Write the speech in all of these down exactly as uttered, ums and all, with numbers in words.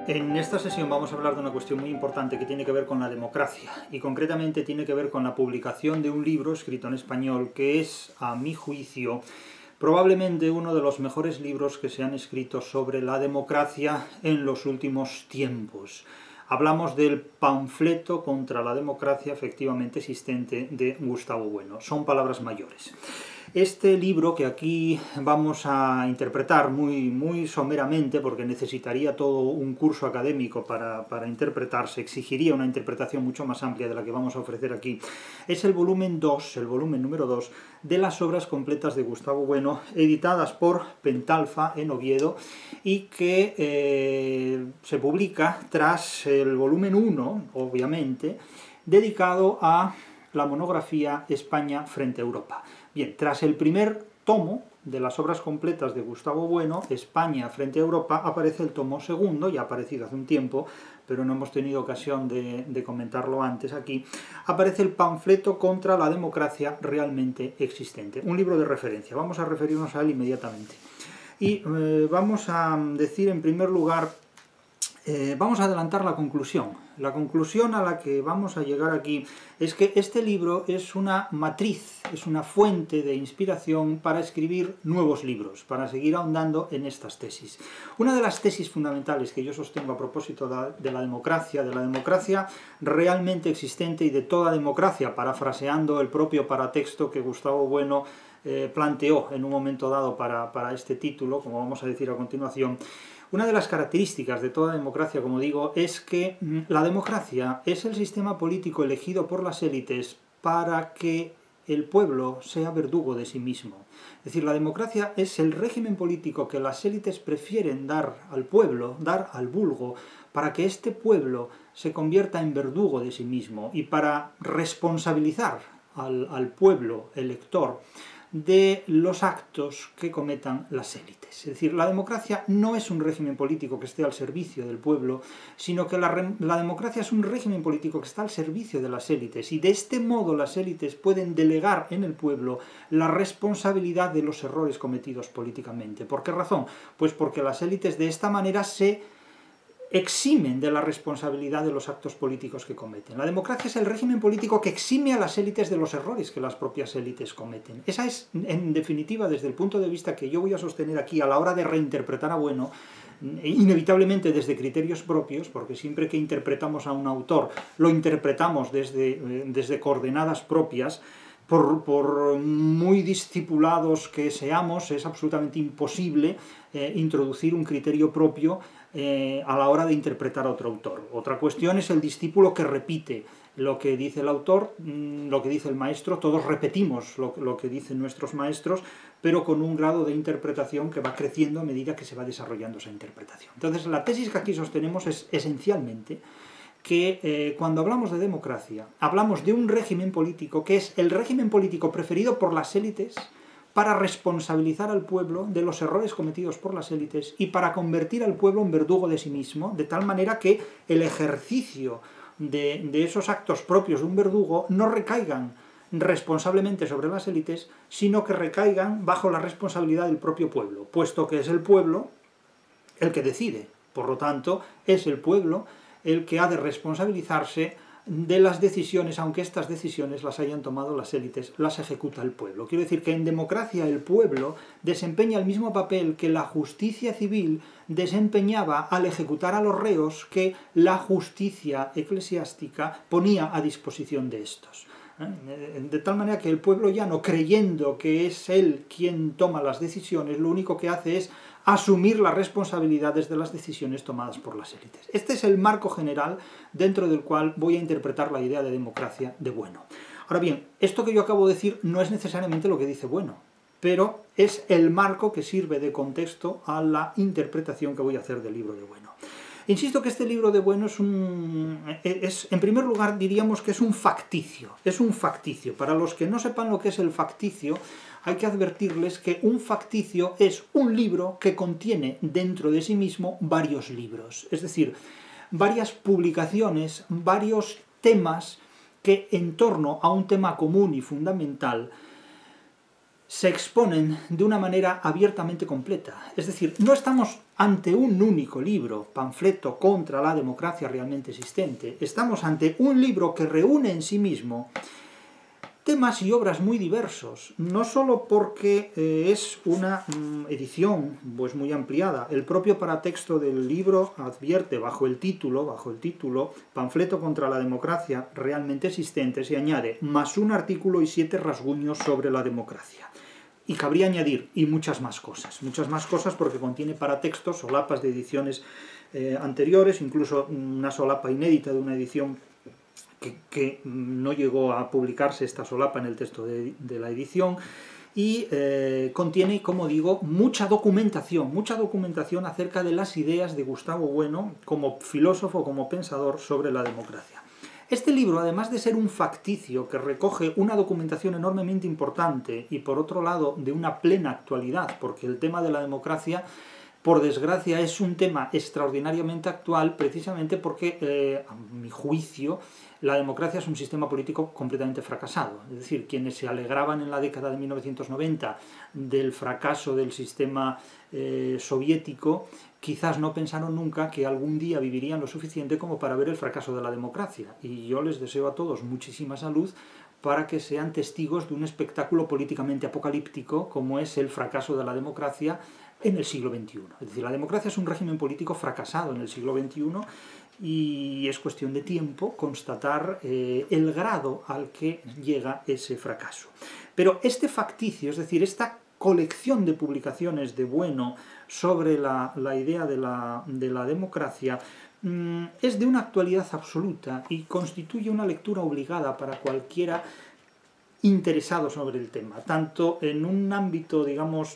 En esta sesión vamos a hablar de una cuestión muy importante que tiene que ver con la democracia y concretamente tiene que ver con la publicación de un libro escrito en español que es, a mi juicio, probablemente uno de los mejores libros que se han escrito sobre la democracia en los últimos tiempos. Hablamos del panfleto contra la democracia efectivamente existente de Gustavo Bueno. Son palabras mayores. Este libro, que aquí vamos a interpretar muy, muy someramente, porque necesitaría todo un curso académico para, para interpretarse, exigiría una interpretación mucho más amplia de la que vamos a ofrecer aquí, es el volumen dos, el volumen número dos, de las obras completas de Gustavo Bueno, editadas por Pentalfa en Oviedo, y que eh, se publica tras el volumen uno, obviamente, dedicado a la monografía España frente a Europa. Bien, tras el primer tomo de las obras completas de Gustavo Bueno, España frente a Europa, aparece el tomo segundo, ya ha aparecido hace un tiempo, pero no hemos tenido ocasión de, de comentarlo antes aquí, aparece el panfleto contra la democracia realmente existente, un libro de referencia. Vamos a referirnos a él inmediatamente. Y eh, vamos a decir en primer lugar, eh, vamos a adelantar la conclusión. La conclusión a la que vamos a llegar aquí es que este libro es una matriz, es una fuente de inspiración para escribir nuevos libros, para seguir ahondando en estas tesis. Una de las tesis fundamentales que yo sostengo a propósito de la democracia, de la democracia realmente existente y de toda democracia, parafraseando el propio paratexto que Gustavo Bueno eh, planteó en un momento dado para, para este título, como vamos a decir a continuación. Una de las características de toda democracia, como digo, es que la democracia es el sistema político elegido por las élites para que el pueblo sea verdugo de sí mismo. Es decir, la democracia es el régimen político que las élites prefieren dar al pueblo, dar al vulgo, para que este pueblo se convierta en verdugo de sí mismo y para responsabilizar al, al pueblo elector de los actos que cometan las élites. Es decir, la democracia no es un régimen político que esté al servicio del pueblo, sino que la, la democracia es un régimen político que está al servicio de las élites, y de este modo las élites pueden delegar en el pueblo la responsabilidad de los errores cometidos políticamente. ¿Por qué razón? Pues porque las élites de esta manera se eximen de la responsabilidad de los actos políticos que cometen. La democracia es el régimen político que exime a las élites de los errores que las propias élites cometen. Esa es, en definitiva, desde el punto de vista que yo voy a sostener aquí a la hora de reinterpretar a Bueno, inevitablemente desde criterios propios, porque siempre que interpretamos a un autor lo interpretamos desde, desde coordenadas propias. Por, por muy discipulados que seamos, es absolutamente imposible eh, introducir un criterio propio eh, a la hora de interpretar a otro autor. Otra cuestión es el discípulo que repite lo que dice el autor, lo que dice el maestro. Todos repetimos lo, lo que dicen nuestros maestros, pero con un grado de interpretación que va creciendo a medida que se va desarrollando esa interpretación. Entonces, la tesis que aquí sostenemos es esencialmente que eh, cuando hablamos de democracia, hablamos de un régimen político que es el régimen político preferido por las élites para responsabilizar al pueblo de los errores cometidos por las élites y para convertir al pueblo en verdugo de sí mismo, de tal manera que el ejercicio de, de esos actos propios de un verdugo no recaigan responsablemente sobre las élites, sino que recaigan bajo la responsabilidad del propio pueblo, puesto que es el pueblo el que decide. Por lo tanto, es el pueblo el que ha de responsabilizarse de las decisiones, aunque estas decisiones las hayan tomado las élites, las ejecuta el pueblo. Quiero decir que en democracia el pueblo desempeña el mismo papel que la justicia civil desempeñaba al ejecutar a los reos que la justicia eclesiástica ponía a disposición de estos. De tal manera que el pueblo llano, creyendo que es él quien toma las decisiones, lo único que hace es asumir las responsabilidades de las decisiones tomadas por las élites. Este es el marco general dentro del cual voy a interpretar la idea de democracia de Bueno. Ahora bien, esto que yo acabo de decir no es necesariamente lo que dice Bueno, pero es el marco que sirve de contexto a la interpretación que voy a hacer del libro de Bueno. Insisto que este libro de Bueno es un... Es, en primer lugar, diríamos que es un facticio. Es un facticio. Para los que no sepan lo que es el facticio, hay que advertirles que un facticio es un libro que contiene dentro de sí mismo varios libros. Es decir, varias publicaciones, varios temas que en torno a un tema común y fundamental se exponen de una manera abiertamente completa. Es decir, no estamos ante un único libro, panfleto contra la democracia realmente existente. Estamos ante un libro que reúne en sí mismo temas y obras muy diversos, no solo porque eh, es una mm, edición pues, muy ampliada. El propio paratexto del libro advierte bajo el título, bajo el título, panfleto contra la democracia realmente existente, se añade más un artículo y siete rasguños sobre la democracia. Y cabría añadir, y muchas más cosas, muchas más cosas porque contiene paratextos, solapas de ediciones eh, anteriores, incluso una solapa inédita de una edición Que, que no llegó a publicarse esta solapa en el texto de, de la edición, y eh, contiene, como digo, mucha documentación, mucha documentación acerca de las ideas de Gustavo Bueno como filósofo, como pensador sobre la democracia. Este libro, además de ser un facticio que recoge una documentación enormemente importante y, por otro lado, de una plena actualidad, porque el tema de la democracia, por desgracia, es un tema extraordinariamente actual, precisamente porque, eh, a mi juicio, la democracia es un sistema político completamente fracasado. Es decir, quienes se alegraban en la década de mil novecientos noventa del fracaso del sistema eh, soviético, quizás no pensaron nunca que algún día vivirían lo suficiente como para ver el fracaso de la democracia. Y yo les deseo a todos muchísima salud para que sean testigos de un espectáculo políticamente apocalíptico como es el fracaso de la democracia en el siglo veintiuno. Es decir, la democracia es un régimen político fracasado en el siglo veintiuno y es cuestión de tiempo constatar eh, el grado al que llega ese fracaso. Pero este facticio, es decir, esta colección de publicaciones de Bueno sobre la, la idea de la, de la democracia mmm, es de una actualidad absoluta y constituye una lectura obligada para cualquiera interesado sobre el tema, tanto en un ámbito, digamos,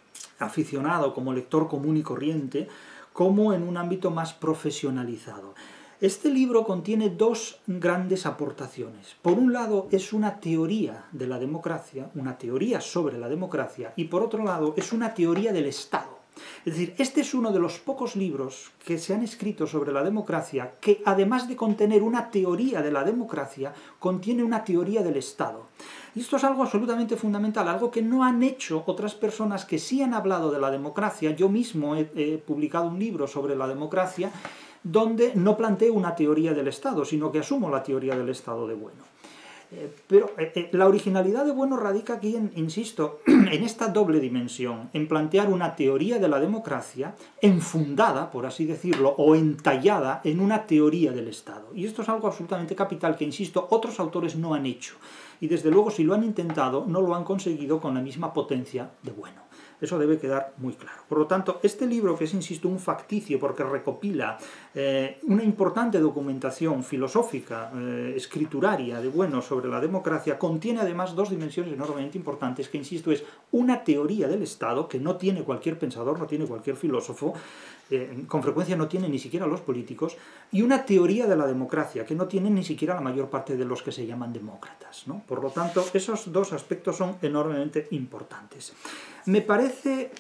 aficionado como lector común y corriente, como en un ámbito más profesionalizado. Este libro contiene dos grandes aportaciones. Por un lado es una teoría de la democracia, una teoría sobre la democracia, y por otro lado es una teoría del Estado. Es decir, este es uno de los pocos libros que se han escrito sobre la democracia que, además de contener una teoría de la democracia, contiene una teoría del Estado. Y esto es algo absolutamente fundamental, algo que no han hecho otras personas que sí han hablado de la democracia. Yo mismo he, he publicado un libro sobre la democracia donde no planteo una teoría del Estado, sino que asumo la teoría del Estado de Bueno. Eh, pero eh, eh, la originalidad de Bueno radica aquí, en, insisto, en esta doble dimensión, en plantear una teoría de la democracia enfundada, por así decirlo, o entallada en una teoría del Estado. Y esto es algo absolutamente capital que, insisto, otros autores no han hecho. Y desde luego, si lo han intentado, no lo han conseguido con la misma potencia de Bueno. Eso debe quedar muy claro. Por lo tanto, este libro, que es, insisto, un facticio porque recopila eh, una importante documentación filosófica, eh, escrituraria de Bueno sobre la democracia, contiene además dos dimensiones enormemente importantes, que, insisto, es una teoría del Estado que no tiene cualquier pensador, no tiene cualquier filósofo, eh, con frecuencia no tienen ni siquiera los políticos, y una teoría de la democracia que no tienen ni siquiera la mayor parte de los que se llaman demócratas, ¿no? Por lo tanto, esos dos aspectos son enormemente importantes. Me parece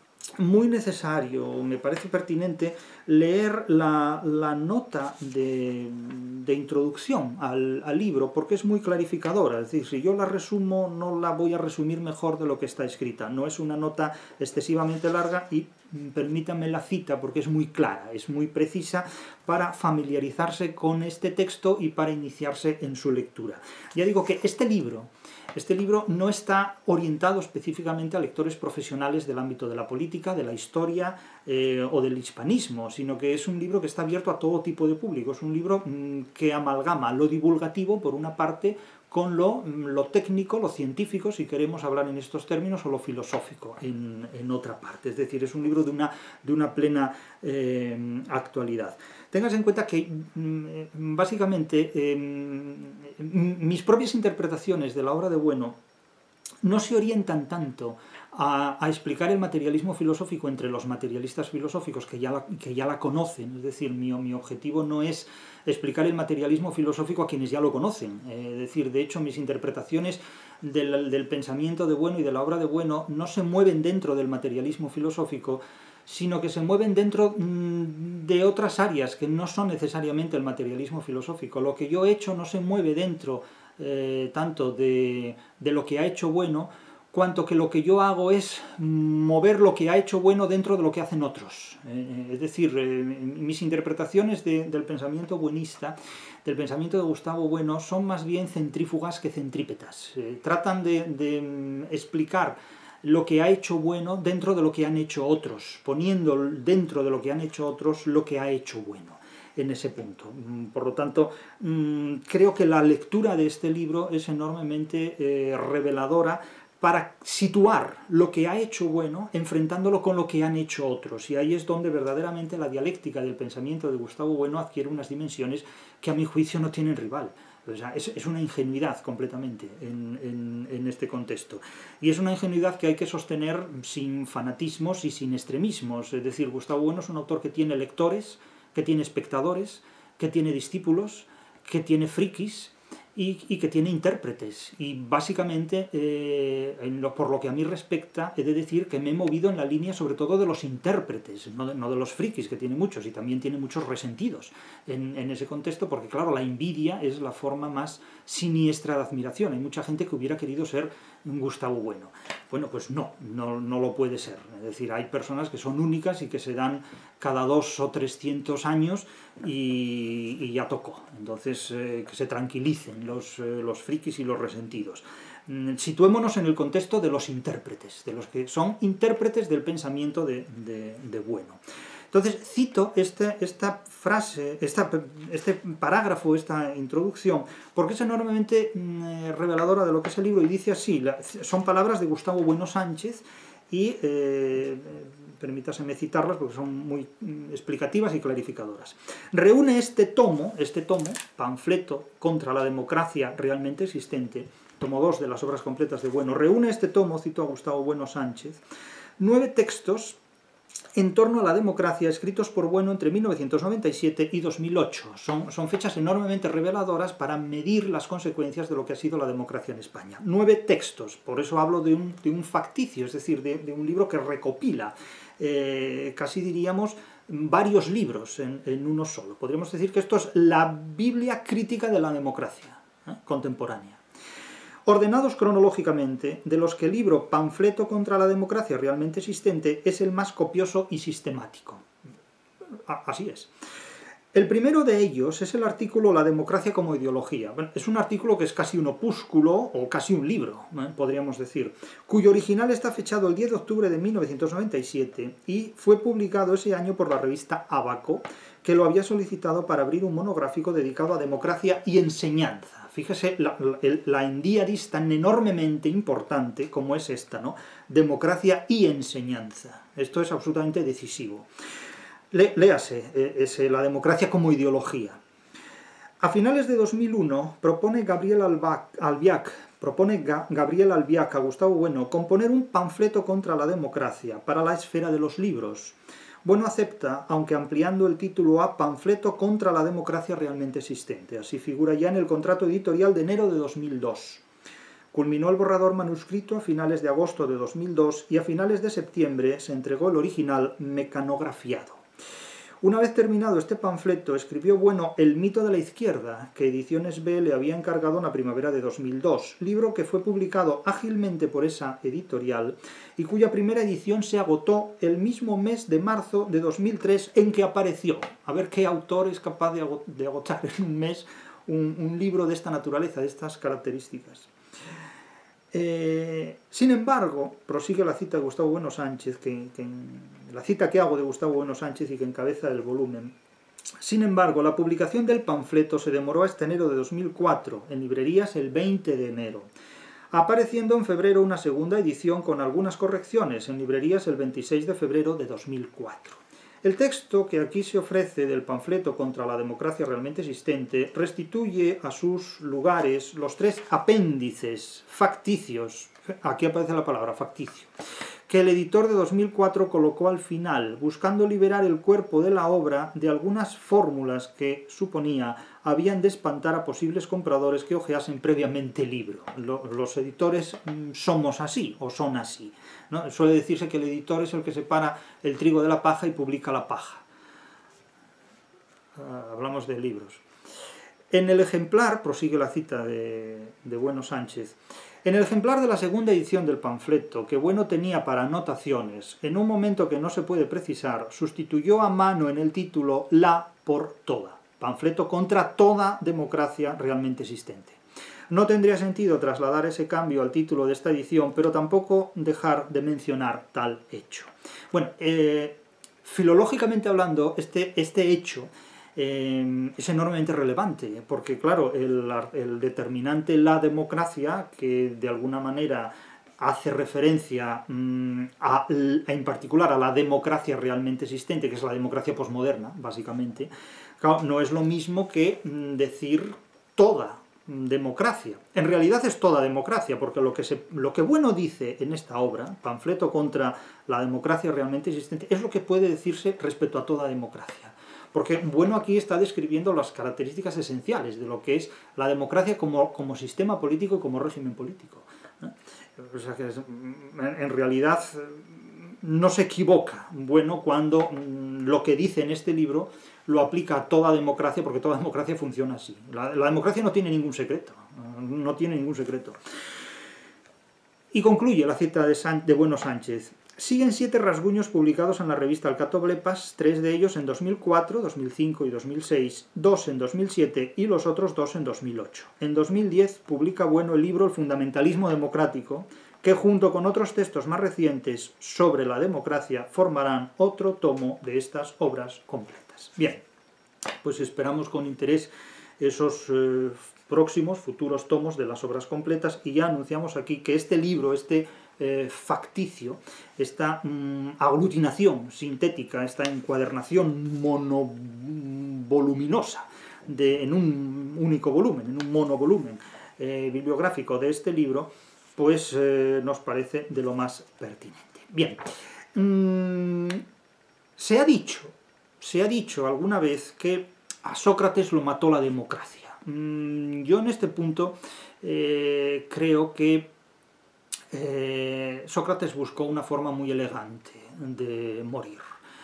muy necesario, me parece pertinente leer la, la nota de, de introducción al, al libro, porque es muy clarificadora. Es decir, si yo la resumo, no la voy a resumir mejor de lo que está escrita. No es una nota excesivamente larga y permítanme la cita porque es muy clara, es muy precisa para familiarizarse con este texto y para iniciarse en su lectura. Ya digo que este libro Este libro no está orientado específicamente a lectores profesionales del ámbito de la política, de la historia eh, o del hispanismo, sino que es un libro que está abierto a todo tipo de público. Es un libro mmm, que amalgama lo divulgativo, por una parte, con lo, lo técnico, lo científico, si queremos hablar en estos términos, o lo filosófico en, en otra parte. Es decir, es un libro de una, de una plena eh, actualidad. Tengas en cuenta que, básicamente, eh, mis propias interpretaciones de la obra de Bueno no se orientan tanto a, a explicar el materialismo filosófico entre los materialistas filosóficos que ya la, que ya la conocen. Es decir, mi, mi objetivo no es explicar el materialismo filosófico a quienes ya lo conocen. Eh, es decir, de hecho, mis interpretaciones del, del pensamiento de Bueno y de la obra de Bueno no se mueven dentro del materialismo filosófico, sino que se mueven dentro de otras áreas que no son necesariamente el materialismo filosófico. Lo que yo he hecho no se mueve dentro eh, tanto de, de lo que ha hecho Bueno cuanto que lo que yo hago es mover lo que ha hecho bueno dentro de lo que hacen otros. Eh, es decir, eh, mis interpretaciones de, del pensamiento buenista, del pensamiento de Gustavo Bueno, son más bien centrífugas que centrípetas. Eh, tratan de, de explicar lo que ha hecho bueno dentro de lo que han hecho otros, poniendo dentro de lo que han hecho otros lo que ha hecho bueno en ese punto. Por lo tanto, creo que la lectura de este libro es enormemente eh, reveladora para situar lo que ha hecho bueno enfrentándolo con lo que han hecho otros. Y ahí es donde verdaderamente la dialéctica del pensamiento de Gustavo Bueno adquiere unas dimensiones que a mi juicio no tienen rival. O sea, es, es una ingenuidad completamente en, en, en este contexto. Y es una ingenuidad que hay que sostener sin fanatismos y sin extremismos. Es decir, Gustavo Bueno es un autor que tiene lectores, que tiene espectadores, que tiene discípulos, que tiene frikis, Y, y que tiene intérpretes. Y básicamente, eh, en lo, por lo que a mí respecta, he de decir que me he movido en la línea sobre todo de los intérpretes, no de, no de los frikis, que tiene muchos, y también tiene muchos resentidos en, en ese contexto, porque claro, la envidia es la forma más siniestra de admiración. Hay mucha gente que hubiera querido ser Gustavo Bueno. Bueno, pues no, no, no lo puede ser. Es decir, hay personas que son únicas y que se dan cada dos o trescientos años y, y ya tocó. Entonces, eh, que se tranquilicen los, eh, los frikis y los resentidos. Mm, situémonos en el contexto de los intérpretes, de los que son intérpretes del pensamiento de, de, de Bueno. Entonces, cito este, esta frase, esta, este parágrafo, esta introducción, porque es enormemente mm, reveladora de lo que es el libro, y dice así, la, son palabras de Gustavo Bueno Sánchez, y eh, permítaseme citarlas porque son muy explicativas y clarificadoras. Reúne este tomo, este tomo, panfleto contra la democracia realmente existente, tomo dos de las obras completas de Bueno, reúne este tomo, cito a Gustavo Bueno Sánchez, nueve textos en torno a la democracia, escritos por Bueno entre mil novecientos noventa y siete y dos mil ocho. Son, son fechas enormemente reveladoras para medir las consecuencias de lo que ha sido la democracia en España. Nueve textos, por eso hablo de un, de un facticio, es decir, de, de un libro que recopila, eh, casi diríamos, varios libros en, en uno solo. Podríamos decir que esto es la Biblia crítica de la democracia, ¿eh?, contemporánea. Ordenados cronológicamente, de los que el libro Panfleto contra la democracia realmente existente es el más copioso y sistemático. Así es. El primero de ellos es el artículo La democracia como ideología. Bueno, es un artículo que es casi un opúsculo, o casi un libro, ¿eh?, podríamos decir, cuyo original está fechado el diez de octubre de mil novecientos noventa y siete y fue publicado ese año por la revista Abaco, que lo había solicitado para abrir un monográfico dedicado a democracia y enseñanza. Fíjese la, la, la endíadis tan enormemente importante como es esta, ¿no? Democracia y enseñanza. Esto es absolutamente decisivo. Le, léase, eh, es la democracia como ideología. A finales de dos mil uno propone Gabriel Albiac, propone Ga, Gabriel Albiac a Gustavo Bueno componer un panfleto contra la democracia para la esfera de los libros. Bueno acepta, aunque ampliando el título a Panfleto contra la democracia realmente existente. Así figura ya en el contrato editorial de enero de dos mil dos. Culminó el borrador manuscrito a finales de agosto de dos mil dos y a finales de septiembre se entregó el original mecanografiado. Una vez terminado este panfleto, escribió Bueno El mito de la izquierda, que Ediciones B le había encargado en la primavera de dos mil dos, libro que fue publicado ágilmente por esa editorial y cuya primera edición se agotó el mismo mes de marzo de dos mil tres en que apareció. A ver qué autor es capaz de agotar en un mes un, un libro de esta naturaleza, de estas características. Eh, sin embargo, prosigue la cita de Gustavo Bueno Sánchez, que, que, la cita que hago de Gustavo Bueno Sánchez y que encabeza el volumen. Sin embargo, la publicación del panfleto se demoró hasta enero de dos mil cuatro, en librerías el veinte de enero, apareciendo en febrero una segunda edición con algunas correcciones, en librerías el veintiséis de febrero de dos mil cuatro. El texto que aquí se ofrece del panfleto contra la democracia realmente existente restituye a sus lugares los tres apéndices facticios, aquí aparece la palabra facticio, que el editor de dos mil cuatro colocó al final, buscando liberar el cuerpo de la obra de algunas fórmulas que, suponía, habían de espantar a posibles compradores que hojeasen previamente el libro. Los editores somos así, o son así, ¿no? Suele decirse que el editor es el que separa el trigo de la paja y publica la paja. Uh, hablamos de libros. En el ejemplar, prosigue la cita de, de Bueno Sánchez, En el ejemplar de la segunda edición del panfleto, que Bueno tenía para anotaciones, en un momento que no se puede precisar, sustituyó a mano en el título la por toda, panfleto contra toda democracia realmente existente. No tendría sentido trasladar ese cambio al título de esta edición, pero tampoco dejar de mencionar tal hecho. Bueno, eh, filológicamente hablando, este, este hecho eh, es enormemente relevante, porque claro, el, el determinante la democracia, que de alguna manera hace referencia mmm, a, a, en particular a la democracia realmente existente, que es la democracia posmoderna, básicamente, claro, no es lo mismo que mmm, decir toda democracia. En realidad es toda democracia, porque lo que, se, lo que Bueno dice en esta obra, panfleto contra la democracia realmente existente, es lo que puede decirse respecto a toda democracia. Porque Bueno aquí está describiendo las características esenciales de lo que es la democracia como, como sistema político y como régimen político. ¿Eh? O sea que es, en realidad no se equivoca Bueno cuando lo que dice en este libro lo aplica a toda democracia, porque toda democracia funciona así. La, la democracia no tiene ningún secreto, no tiene ningún secreto. Y concluye la cita de, San, de Bueno Sánchez. Siguen siete rasguños publicados en la revista Alcatoblepas, tres de ellos en dos mil cuatro, dos mil cinco y dos mil seis, dos en dos mil siete y los otros dos en dos mil ocho. En dos mil diez publica Bueno el libro El fundamentalismo democrático, que junto con otros textos más recientes sobre la democracia formarán otro tomo de estas obras completas. Bien, pues esperamos con interés esos eh, próximos, futuros tomos de las obras completas, y ya anunciamos aquí que este libro, este eh, facticio, esta mm, aglutinación sintética, esta encuadernación monovoluminosa de, en un único volumen, en un monovolumen eh, bibliográfico de este libro, pues eh, nos parece de lo más pertinente. Bien, mm, se ha dicho, se ha dicho alguna vez que a Sócrates lo mató la democracia. Mm, yo en este punto eh, creo que eh, Sócrates buscó una forma muy elegante de morir.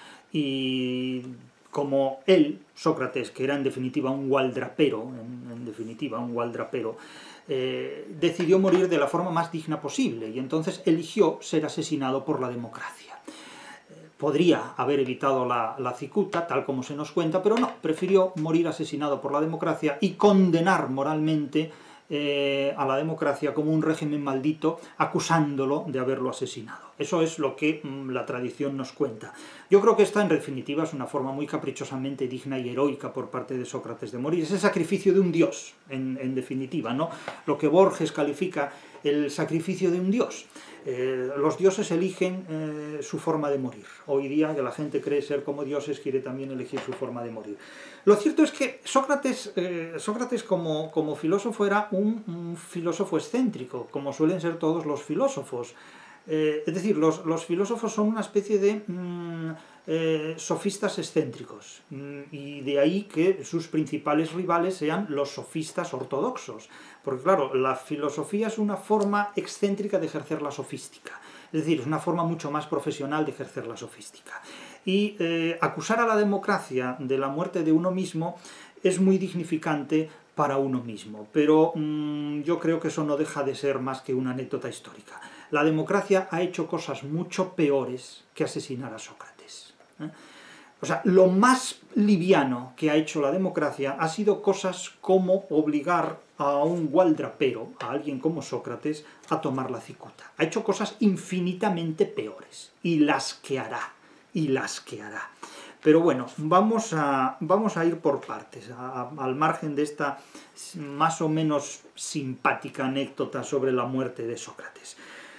Y como él, Sócrates, que era en definitiva un gualdrapero, en, en definitiva un gualdrapero, eh, decidió morir de la forma más digna posible, y entonces eligió ser asesinado por la democracia. Eh, podría haber evitado la, la cicuta, tal como se nos cuenta, pero no, prefirió morir asesinado por la democracia y condenar moralmente Eh, a la democracia como un régimen maldito, acusándolo de haberlo asesinado. Eso es lo que mm, la tradición nos cuenta. Yo creo que esta, en definitiva, es una forma muy caprichosamente digna y heroica por parte de Sócrates de morir. Es el sacrificio de un dios, en, en definitiva, ¿no? Lo que Borges califica el sacrificio de un dios. Eh, los dioses eligen eh, su forma de morir. Hoy día, que la gente cree ser como dioses, quiere también elegir su forma de morir. Lo cierto es que Sócrates, eh, Sócrates como, como filósofo era un, un filósofo excéntrico, como suelen ser todos los filósofos. Eh, es decir, los, los filósofos son una especie de mm, eh, sofistas excéntricos, mm, y de ahí que sus principales rivales sean los sofistas ortodoxos, porque claro, la filosofía es una forma excéntrica de ejercer la sofística, es decir, es una forma mucho más profesional de ejercer la sofística. Y eh, acusar a la democracia de la muerte de uno mismo es muy dignificante para uno mismo, pero mmm, yo creo que eso no deja de ser más que una anécdota histórica. La democracia ha hecho cosas mucho peores que asesinar a Sócrates. ¿eh? O sea, lo más liviano que ha hecho la democracia ha sido cosas como obligar a un gualdrapero, a alguien como Sócrates, a tomar la cicuta. Ha hecho cosas infinitamente peores, y las que hará, y las que hará. Pero bueno, vamos a, vamos a ir por partes, a, a, al margen de esta más o menos simpática anécdota sobre la muerte de Sócrates.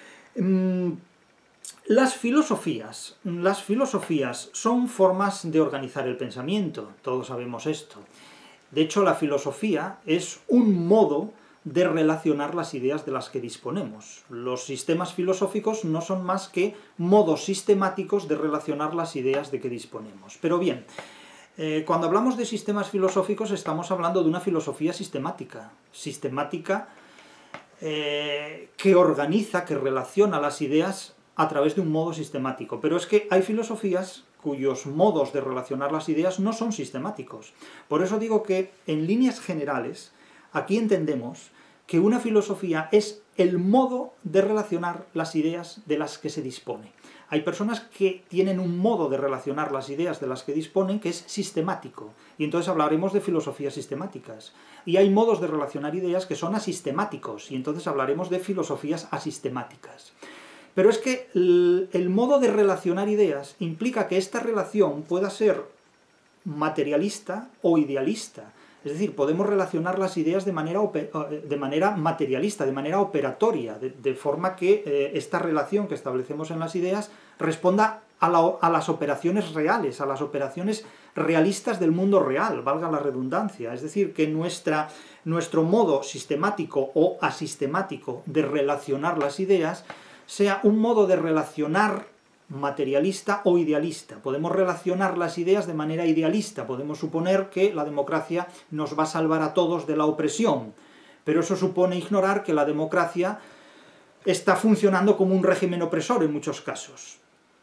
Las filosofías, las filosofías son formas de organizar el pensamiento, todos sabemos esto. De hecho, la filosofía es un modo de relacionar las ideas de las que disponemos. Los sistemas filosóficos no son más que modos sistemáticos de relacionar las ideas de que disponemos. Pero bien, eh, cuando hablamos de sistemas filosóficos estamos hablando de una filosofía sistemática, sistemática eh, que organiza, que relaciona las ideas a través de un modo sistemático. Pero es que hay filosofías cuyos modos de relacionar las ideas no son sistemáticos. Por eso digo que, en líneas generales, aquí entendemos que una filosofía es el modo de relacionar las ideas de las que se dispone. Hay personas que tienen un modo de relacionar las ideas de las que disponen que es sistemático, y entonces hablaremos de filosofías sistemáticas. Y hay modos de relacionar ideas que son asistemáticos, y entonces hablaremos de filosofías asistemáticas. Pero es que el, el modo de relacionar ideas implica que esta relación pueda ser materialista o idealista. Es decir, podemos relacionar las ideas de manera, de manera materialista, de manera operatoria, de, de forma que eh, esta relación que establecemos en las ideas responda a, la, a las operaciones reales, a las operaciones realistas del mundo real, valga la redundancia. Es decir, que nuestra, nuestro modo sistemático o asistemático de relacionar las ideas sea un modo de relacionar materialista o idealista. Podemos relacionar las ideas de manera idealista, podemos suponer que la democracia nos va a salvar a todos de la opresión, pero eso supone ignorar que la democracia está funcionando como un régimen opresor en muchos casos.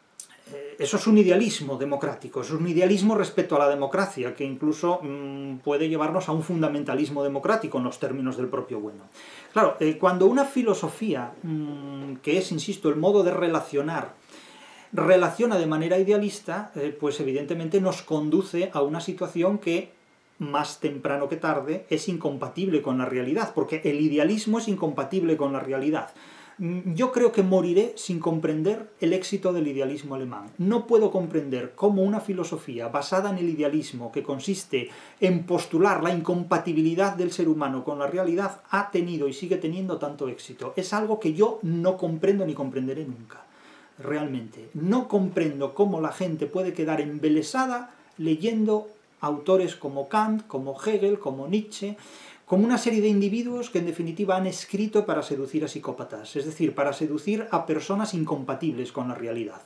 Eso es un idealismo democrático, es un idealismo respecto a la democracia, que incluso mmm, puede llevarnos a un fundamentalismo democrático en los términos del propio bueno. Claro, eh, cuando una filosofía, mmm, que es, insisto, el modo de relacionar, relaciona de manera idealista, eh, pues evidentemente nos conduce a una situación que, más temprano que tarde, es incompatible con la realidad, porque el idealismo es incompatible con la realidad. Yo creo que moriré sin comprender el éxito del idealismo alemán. No puedo comprender cómo una filosofía basada en el idealismo, que consiste en postular la incompatibilidad del ser humano con la realidad, ha tenido y sigue teniendo tanto éxito. Es algo que yo no comprendo ni comprenderé nunca. Realmente. No comprendo cómo la gente puede quedar embelesada leyendo autores como Kant, como Hegel, como Nietzsche, como una serie de individuos que en definitiva han escrito para seducir a psicópatas, es decir, para seducir a personas incompatibles con la realidad.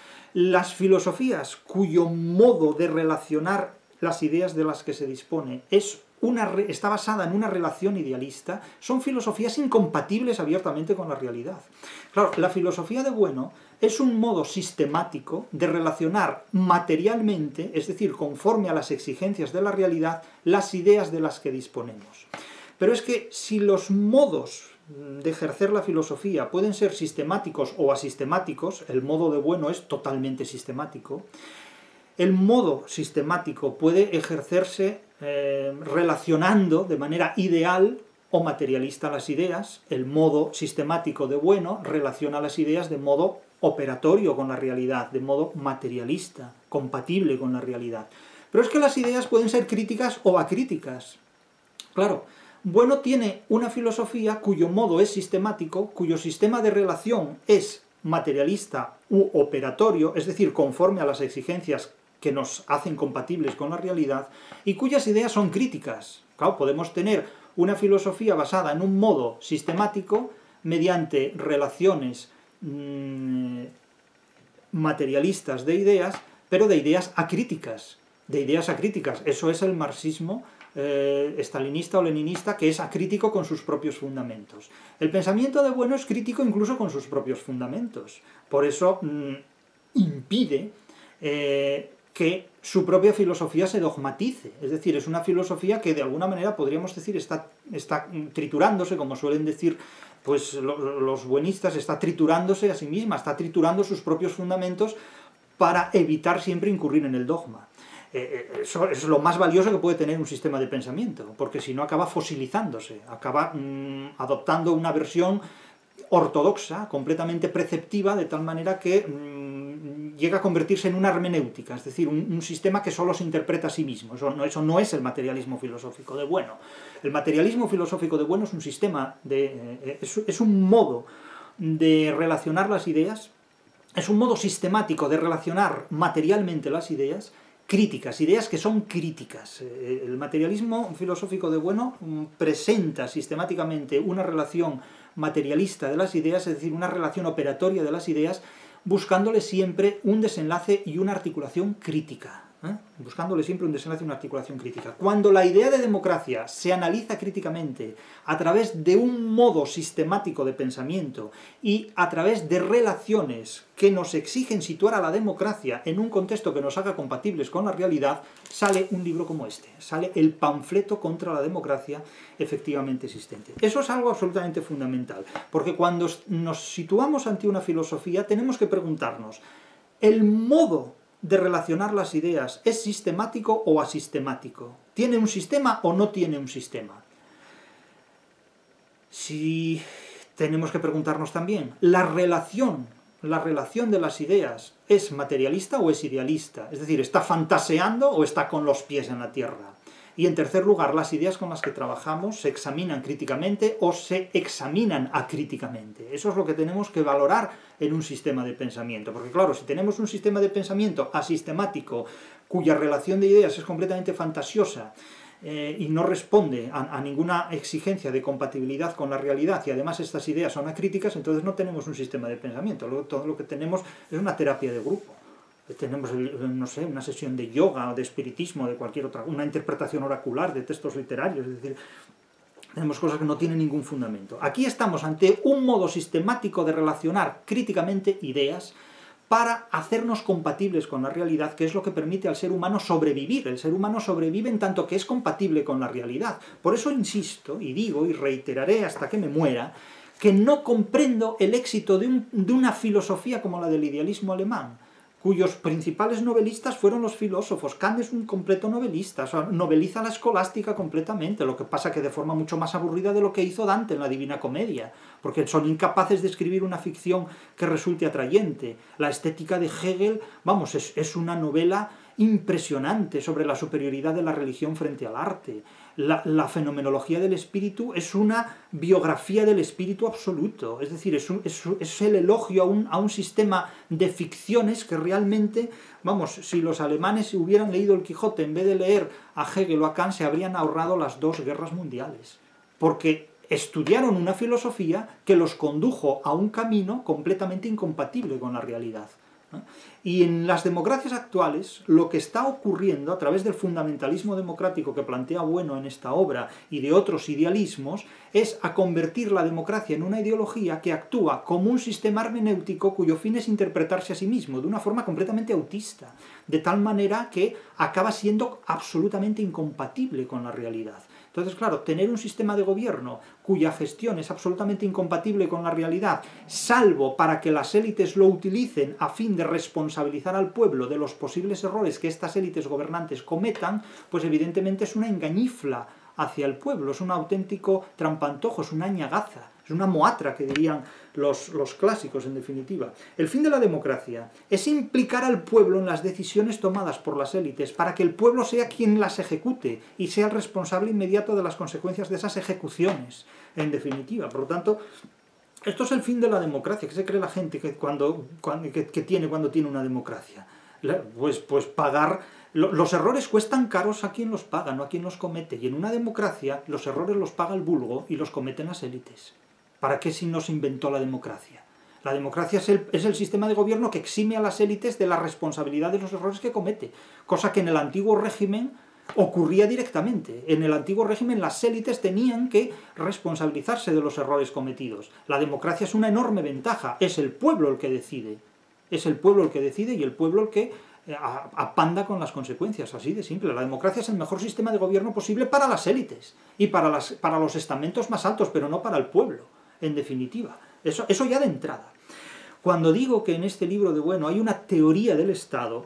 Las filosofías cuyo modo de relacionar las ideas de las que se dispone es una, está basada en una relación idealista, son filosofías incompatibles abiertamente con la realidad. Claro, la filosofía de bueno es un modo sistemático de relacionar materialmente, es decir, conforme a las exigencias de la realidad, las ideas de las que disponemos. Pero es que si los modos de ejercer la filosofía pueden ser sistemáticos o asistemáticos, el modo de bueno es totalmente sistemático, el modo sistemático puede ejercerse eh, relacionando de manera ideal o materialista las ideas, el modo sistemático de bueno relaciona las ideas de modo operatorio con la realidad, de modo materialista, compatible con la realidad. Pero es que las ideas pueden ser críticas o acríticas. Claro, bueno tiene una filosofía cuyo modo es sistemático, cuyo sistema de relación es materialista u operatorio, es decir, conforme a las exigencias que nos hacen compatibles con la realidad, y cuyas ideas son críticas. Claro, podemos tener una filosofía basada en un modo sistemático mediante relaciones mmm, materialistas de ideas, pero de ideas acríticas, de ideas acríticas. Eso es el marxismo eh, estalinista o leninista, que es acrítico con sus propios fundamentos. El pensamiento de bueno es crítico incluso con sus propios fundamentos. Por eso mmm, impide eh, que su propia filosofía se dogmatice. Es decir, es una filosofía que de alguna manera podríamos decir está, está triturándose, como suelen decir pues los buenistas, está triturándose a sí misma, está triturando sus propios fundamentos para evitar siempre incurrir en el dogma. Eh, eso es lo más valioso que puede tener un sistema de pensamiento, porque si no acaba fosilizándose, acaba mmm, adoptando una versión ortodoxa, completamente preceptiva, de tal manera que mmm, llega a convertirse en una hermenéutica, es decir, un, un sistema que solo se interpreta a sí mismo. Eso no, eso no es el materialismo filosófico de bueno. El materialismo filosófico de bueno es un sistema, de, eh, es, es un modo de relacionar las ideas, es un modo sistemático de relacionar materialmente las ideas, críticas, ideas que son críticas. El materialismo filosófico de bueno presenta sistemáticamente una relación materialista de las ideas, es decir, una relación operatoria de las ideas, buscándole siempre un desenlace y una articulación crítica. ¿eh? buscándole siempre un desenlace y una articulación crítica. Cuando la idea de democracia se analiza críticamente a través de un modo sistemático de pensamiento y a través de relaciones que nos exigen situar a la democracia en un contexto que nos haga compatibles con la realidad, sale un libro como este, sale el panfleto contra la democracia efectivamente existente. Eso es algo absolutamente fundamental, porque cuando nos situamos ante una filosofía tenemos que preguntarnos, ¿el modo de relacionar las ideas es sistemático o asistemático? ¿Tiene un sistema o no tiene un sistema? Si tenemos que preguntarnos también, ¿la relación, la relación de las ideas es materialista o es idealista? Es decir, ¿está fantaseando o está con los pies en la tierra? Y en tercer lugar, las ideas con las que trabajamos se examinan críticamente o se examinan acríticamente. Eso es lo que tenemos que valorar en un sistema de pensamiento. Porque claro, si tenemos un sistema de pensamiento asistemático, cuya relación de ideas es completamente fantasiosa, eh, y no responde a, a ninguna exigencia de compatibilidad con la realidad, y además estas ideas son acríticas, entonces no tenemos un sistema de pensamiento. Luego, todo lo que tenemos es una terapia de grupo. Tenemos, no sé, una sesión de yoga o de espiritismo, de cualquier otra, una interpretación oracular de textos literarios, es decir, tenemos cosas que no tienen ningún fundamento. Aquí estamos ante un modo sistemático de relacionar críticamente ideas para hacernos compatibles con la realidad, que es lo que permite al ser humano sobrevivir. El ser humano sobrevive en tanto que es compatible con la realidad. Por eso insisto, y digo, y reiteraré hasta que me muera, que no comprendo el éxito de, un, de una filosofía como la del idealismo alemán, cuyos principales novelistas fueron los filósofos. Kant es un completo novelista, o sea, noveliza la escolástica completamente, lo que pasa que de forma mucho más aburrida de lo que hizo Dante en la Divina Comedia, porque son incapaces de escribir una ficción que resulte atrayente. La estética de Hegel, vamos, es, es una novela impresionante sobre la superioridad de la religión frente al arte. La, la fenomenología del espíritu es una biografía del espíritu absoluto, es decir, es, un, es, es el elogio a un, a un sistema de ficciones que realmente, vamos, si los alemanes hubieran leído el Quijote en vez de leer a Hegel o a Kant, se habrían ahorrado las dos guerras mundiales, porque estudiaron una filosofía que los condujo a un camino completamente incompatible con la realidad. Y en las democracias actuales, lo que está ocurriendo a través del fundamentalismo democrático que plantea Bueno en esta obra y de otros idealismos, es a convertir la democracia en una ideología que actúa como un sistema hermenéutico cuyo fin es interpretarse a sí mismo de una forma completamente autista, de tal manera que acaba siendo absolutamente incompatible con la realidad. Entonces, claro, tener un sistema de gobierno cuya gestión es absolutamente incompatible con la realidad, salvo para que las élites lo utilicen a fin de responsabilizar al pueblo de los posibles errores que estas élites gobernantes cometan, pues evidentemente es una engañifla hacia el pueblo, es un auténtico trampantojo, es una ñagaza, es una moatra, que dirían los, los clásicos, en definitiva. El fin de la democracia es implicar al pueblo en las decisiones tomadas por las élites, para que el pueblo sea quien las ejecute y sea el responsable inmediato de las consecuencias de esas ejecuciones, en definitiva. Por lo tanto, esto es el fin de la democracia. ¿Qué se cree la gente que, cuando, cuando, que, que tiene cuando tiene una democracia? Pues, pues pagar... Los errores cuestan caros a quien los paga, no a quien los comete. Y en una democracia los errores los paga el vulgo y los cometen las élites. ¿Para qué si no se inventó la democracia? La democracia es el, es el sistema de gobierno que exime a las élites de la responsabilidad de los errores que comete. Cosa que en el antiguo régimen ocurría directamente. En el antiguo régimen las élites tenían que responsabilizarse de los errores cometidos. La democracia es una enorme ventaja. Es el pueblo el que decide. Es el pueblo el que decide y el pueblo el que apanda con las consecuencias, así de simple. La democracia es el mejor sistema de gobierno posible para las élites y para, las, para los estamentos más altos, pero no para el pueblo, en definitiva. Eso, eso ya de entrada. Cuando digo que en este libro de Bueno hay una teoría del Estado,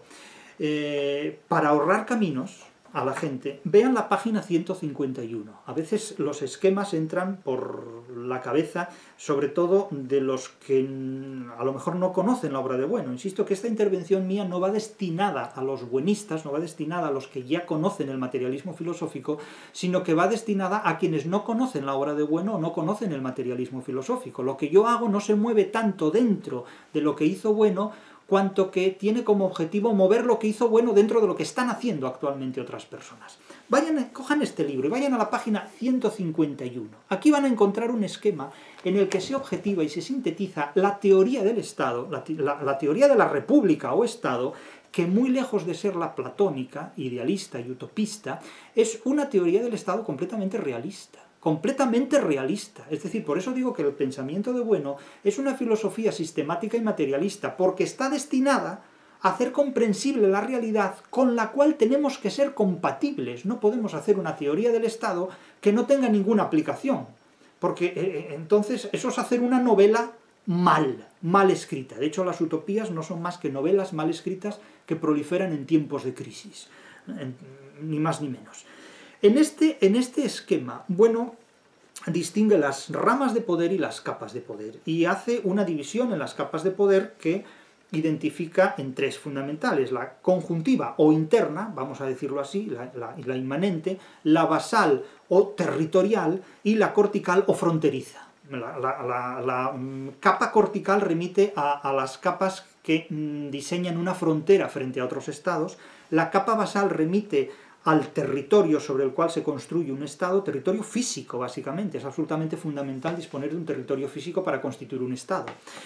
eh, para ahorrar caminos a la gente, vean la página ciento cincuenta y uno. A veces los esquemas entran por la cabeza, sobre todo de los que a lo mejor no conocen la obra de Bueno. Insisto que esta intervención mía no va destinada a los buenistas, no va destinada a los que ya conocen el materialismo filosófico, sino que va destinada a quienes no conocen la obra de Bueno o no conocen el materialismo filosófico. Lo que yo hago no se mueve tanto dentro de lo que hizo Bueno, cuanto que tiene como objetivo mover lo que hizo Bueno dentro de lo que están haciendo actualmente otras personas. Vayan, cojan este libro y vayan a la página ciento cincuenta y uno. Aquí van a encontrar un esquema en el que se objetiva y se sintetiza la teoría del Estado, la, la, la teoría de la República o Estado, que muy lejos de ser la platónica, idealista y utopista, es una teoría del Estado completamente realista. completamente realista. Es decir, por eso digo que el pensamiento de Bueno es una filosofía sistemática y materialista, porque está destinada a hacer comprensible la realidad con la cual tenemos que ser compatibles. No podemos hacer una teoría del Estado que no tenga ninguna aplicación, porque eh, entonces eso es hacer una novela mal, mal escrita. De hecho, las utopías no son más que novelas mal escritas que proliferan en tiempos de crisis, ni más ni menos. En este, en este esquema, Bueno distingue las ramas de poder y las capas de poder, y hace una división en las capas de poder que identifica en tres fundamentales: la conjuntiva o interna, vamos a decirlo así, la, la, la inmanente, la basal o territorial, y la cortical o fronteriza. La, la, la, la capa cortical remite a, a las capas que mm, diseñan una frontera frente a otros estados, la capa basal remite al territorio sobre el cual se construye un Estado, territorio físico, básicamente. Es absolutamente fundamental disponer de un territorio físico para constituir un Estado.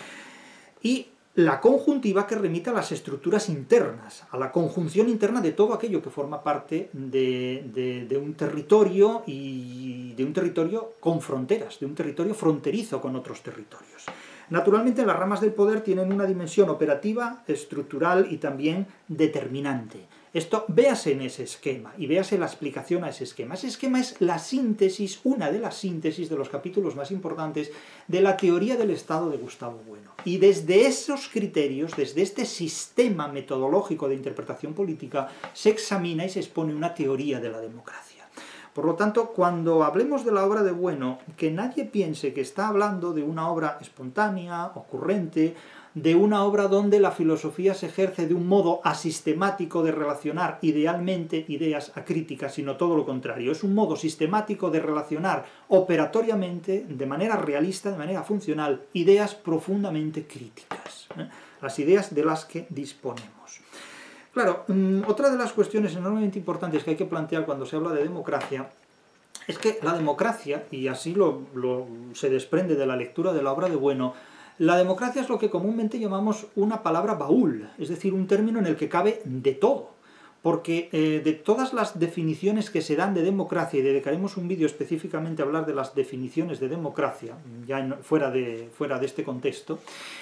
Y la conjuntiva, que remite a las estructuras internas, a la conjunción interna de todo aquello que forma parte de, de, de un territorio, y de un territorio con fronteras, de un territorio fronterizo con otros territorios. Naturalmente, las ramas del poder tienen una dimensión operativa, estructural y también determinante. Esto véase en ese esquema, y véase la explicación a ese esquema. Ese esquema es la síntesis, una de las síntesis de los capítulos más importantes de la teoría del Estado de Gustavo Bueno. Y desde esos criterios, desde este sistema metodológico de interpretación política, se examina y se expone una teoría de la democracia. Por lo tanto, cuando hablemos de la obra de Bueno, que nadie piense que está hablando de una obra espontánea, ocurrente, de una obra donde la filosofía se ejerce de un modo asistemático de relacionar idealmente ideas acríticas, sino todo lo contrario. Es un modo sistemático de relacionar operatoriamente, de manera realista, de manera funcional, ideas profundamente críticas, ¿eh? Las ideas de las que disponemos. Claro, otra de las cuestiones enormemente importantes que hay que plantear cuando se habla de democracia es que la democracia, y así lo, lo, se desprende de la lectura de la obra de Bueno, la democracia es lo que comúnmente llamamos una palabra baúl, es decir, un término en el que cabe de todo. Porque eh, de todas las definiciones que se dan de democracia, y dedicaremos un vídeo específicamente a hablar de las definiciones de democracia, ya en, fuera, de, fuera de este contexto,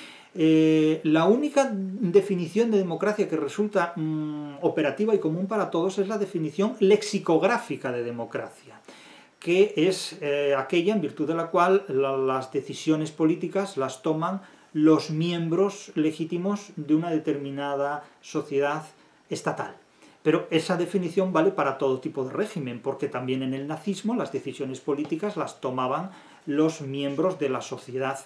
eh, la única definición de democracia que resulta mmm, operativa y común para todos es la definición lexicográfica de democracia, que es eh, aquella en virtud de la cual la, las decisiones políticas las toman los miembros legítimos de una determinada sociedad estatal. Pero esa definición vale para todo tipo de régimen, porque también en el nazismo las decisiones políticas las tomaban los miembros de la sociedad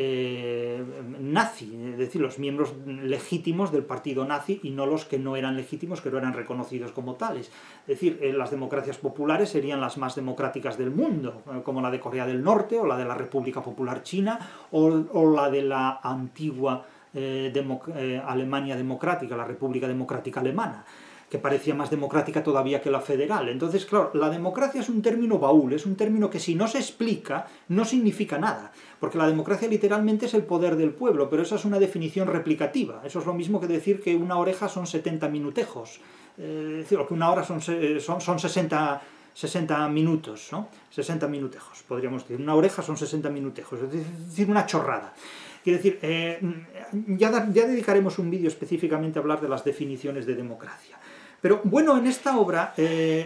eh, nazi, es decir, los miembros legítimos del partido nazi, y no los que no eran legítimos, que no eran reconocidos como tales. Es decir, eh, las democracias populares serían las más democráticas del mundo, eh, como la de Corea del Norte, o la de la República Popular China, o, o la de la antigua eh, democ eh, Alemania democrática, la República Democrática Alemana, que parecía más democrática todavía que la federal. Entonces, claro, la democracia es un término baúl, es un término que si no se explica, no significa nada, porque la democracia literalmente es el poder del pueblo, pero esa es una definición replicativa. Eso es lo mismo que decir que una oreja son setenta minutejos, eh, es decir, que una hora son, son, son sesenta, sesenta minutos, ¿no? sesenta minutejos, podríamos decir. Una oreja son sesenta minutejos, es decir, una chorrada. Quiero decir, eh, ya, ya dedicaremos un vídeo específicamente a hablar de las definiciones de democracia. Pero bueno, en esta obra, eh,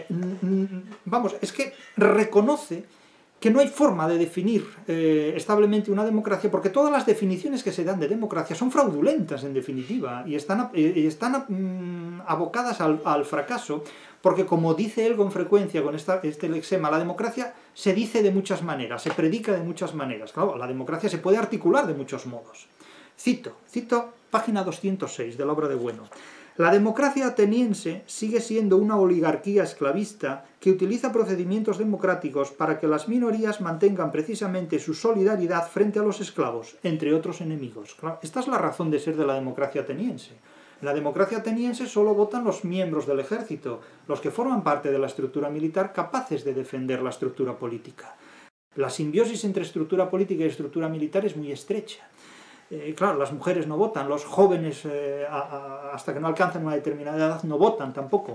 vamos, es que reconoce que no hay forma de definir eh, establemente una democracia, porque todas las definiciones que se dan de democracia son fraudulentas, en definitiva, y están, y están mm, abocadas al, al fracaso, porque como dice él con frecuencia con esta, este lexema, la democracia se dice de muchas maneras, se predica de muchas maneras. Claro, la democracia se puede articular de muchos modos. Cito, cito página doscientos seis de la obra de Bueno. La democracia ateniense sigue siendo una oligarquía esclavista que utiliza procedimientos democráticos para que las minorías mantengan precisamente su solidaridad frente a los esclavos, entre otros enemigos. Claro, esta es la razón de ser de la democracia ateniense. En la democracia ateniense solo votan los miembros del ejército, los que forman parte de la estructura militar capaces de defender la estructura política. La simbiosis entre estructura política y estructura militar es muy estrecha. Eh, claro, las mujeres no votan, los jóvenes eh, a, a, hasta que no alcanzan una determinada edad no votan tampoco.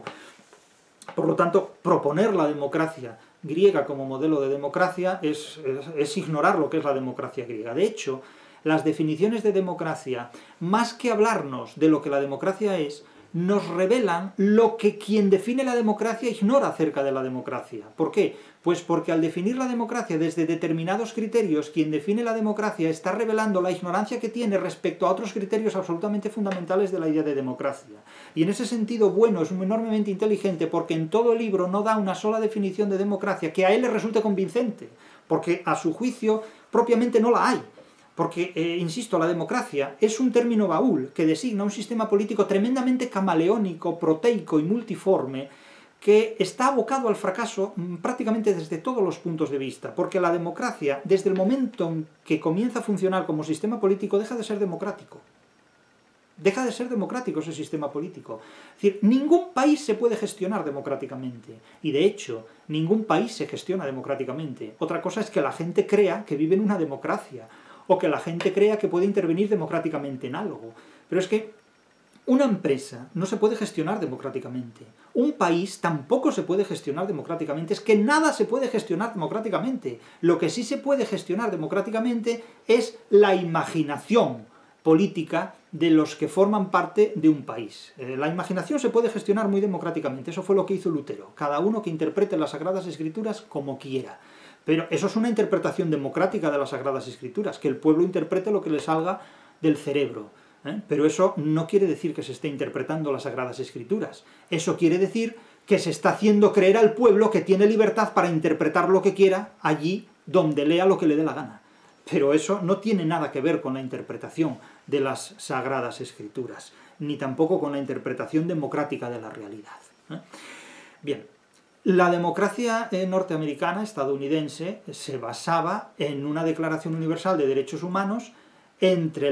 Por lo tanto, proponer la democracia griega como modelo de democracia es, es, es ignorar lo que es la democracia griega. De hecho, las definiciones de democracia, más que hablarnos de lo que la democracia es, nos revelan lo que quien define la democracia ignora acerca de la democracia. ¿Por qué? Pues porque al definir la democracia desde determinados criterios, quien define la democracia está revelando la ignorancia que tiene respecto a otros criterios absolutamente fundamentales de la idea de democracia. Y en ese sentido, bueno, es enormemente inteligente porque en todo el libro no da una sola definición de democracia que a él le resulte convincente, porque a su juicio propiamente no la hay. Porque, eh, insisto, la democracia es un término baúl que designa un sistema político tremendamente camaleónico, proteico y multiforme que está abocado al fracaso prácticamente desde todos los puntos de vista, porque la democracia, desde el momento en que comienza a funcionar como sistema político, deja de ser democrático. Deja de ser democrático ese sistema político. Es decir, ningún país se puede gestionar democráticamente, y de hecho, ningún país se gestiona democráticamente. Otra cosa es que la gente crea que vive en una democracia, o que la gente crea que puede intervenir democráticamente en algo. Pero es que una empresa no se puede gestionar democráticamente. Un país tampoco se puede gestionar democráticamente. Es que nada se puede gestionar democráticamente. Lo que sí se puede gestionar democráticamente es la imaginación política de los que forman parte de un país. Eh, la imaginación se puede gestionar muy democráticamente. Eso fue lo que hizo Lutero. Cada uno que interprete las Sagradas Escrituras como quiera. Pero eso es una interpretación democrática de las Sagradas Escrituras, que el pueblo interprete lo que le salga del cerebro. ¿eh? Pero eso no quiere decir que se esté interpretando las Sagradas Escrituras. Eso quiere decir que se está haciendo creer al pueblo que tiene libertad para interpretar lo que quiera allí donde lea lo que le dé la gana. Pero eso no tiene nada que ver con la interpretación de las Sagradas Escrituras, ni tampoco con la interpretación democrática de la realidad. ¿eh? Bien. La democracia norteamericana, estadounidense, se basaba en una Declaración Universal de Derechos Humanos entre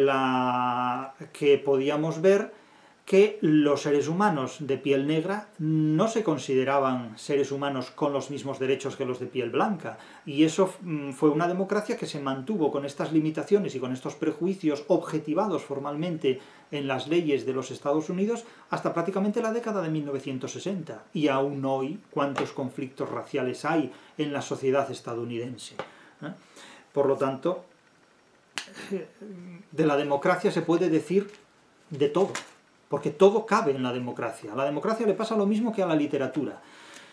la que podíamos ver que los seres humanos de piel negra no se consideraban seres humanos con los mismos derechos que los de piel blanca. Y eso fue una democracia que se mantuvo con estas limitaciones y con estos prejuicios objetivados formalmente en las leyes de los Estados Unidos hasta prácticamente la década de mil novecientos sesenta. Y aún hoy, ¿cuántos conflictos raciales hay en la sociedad estadounidense? ¿Eh? Por lo tanto, de la democracia se puede decir de todo. Porque todo cabe en la democracia. A la democracia le pasa lo mismo que a la literatura.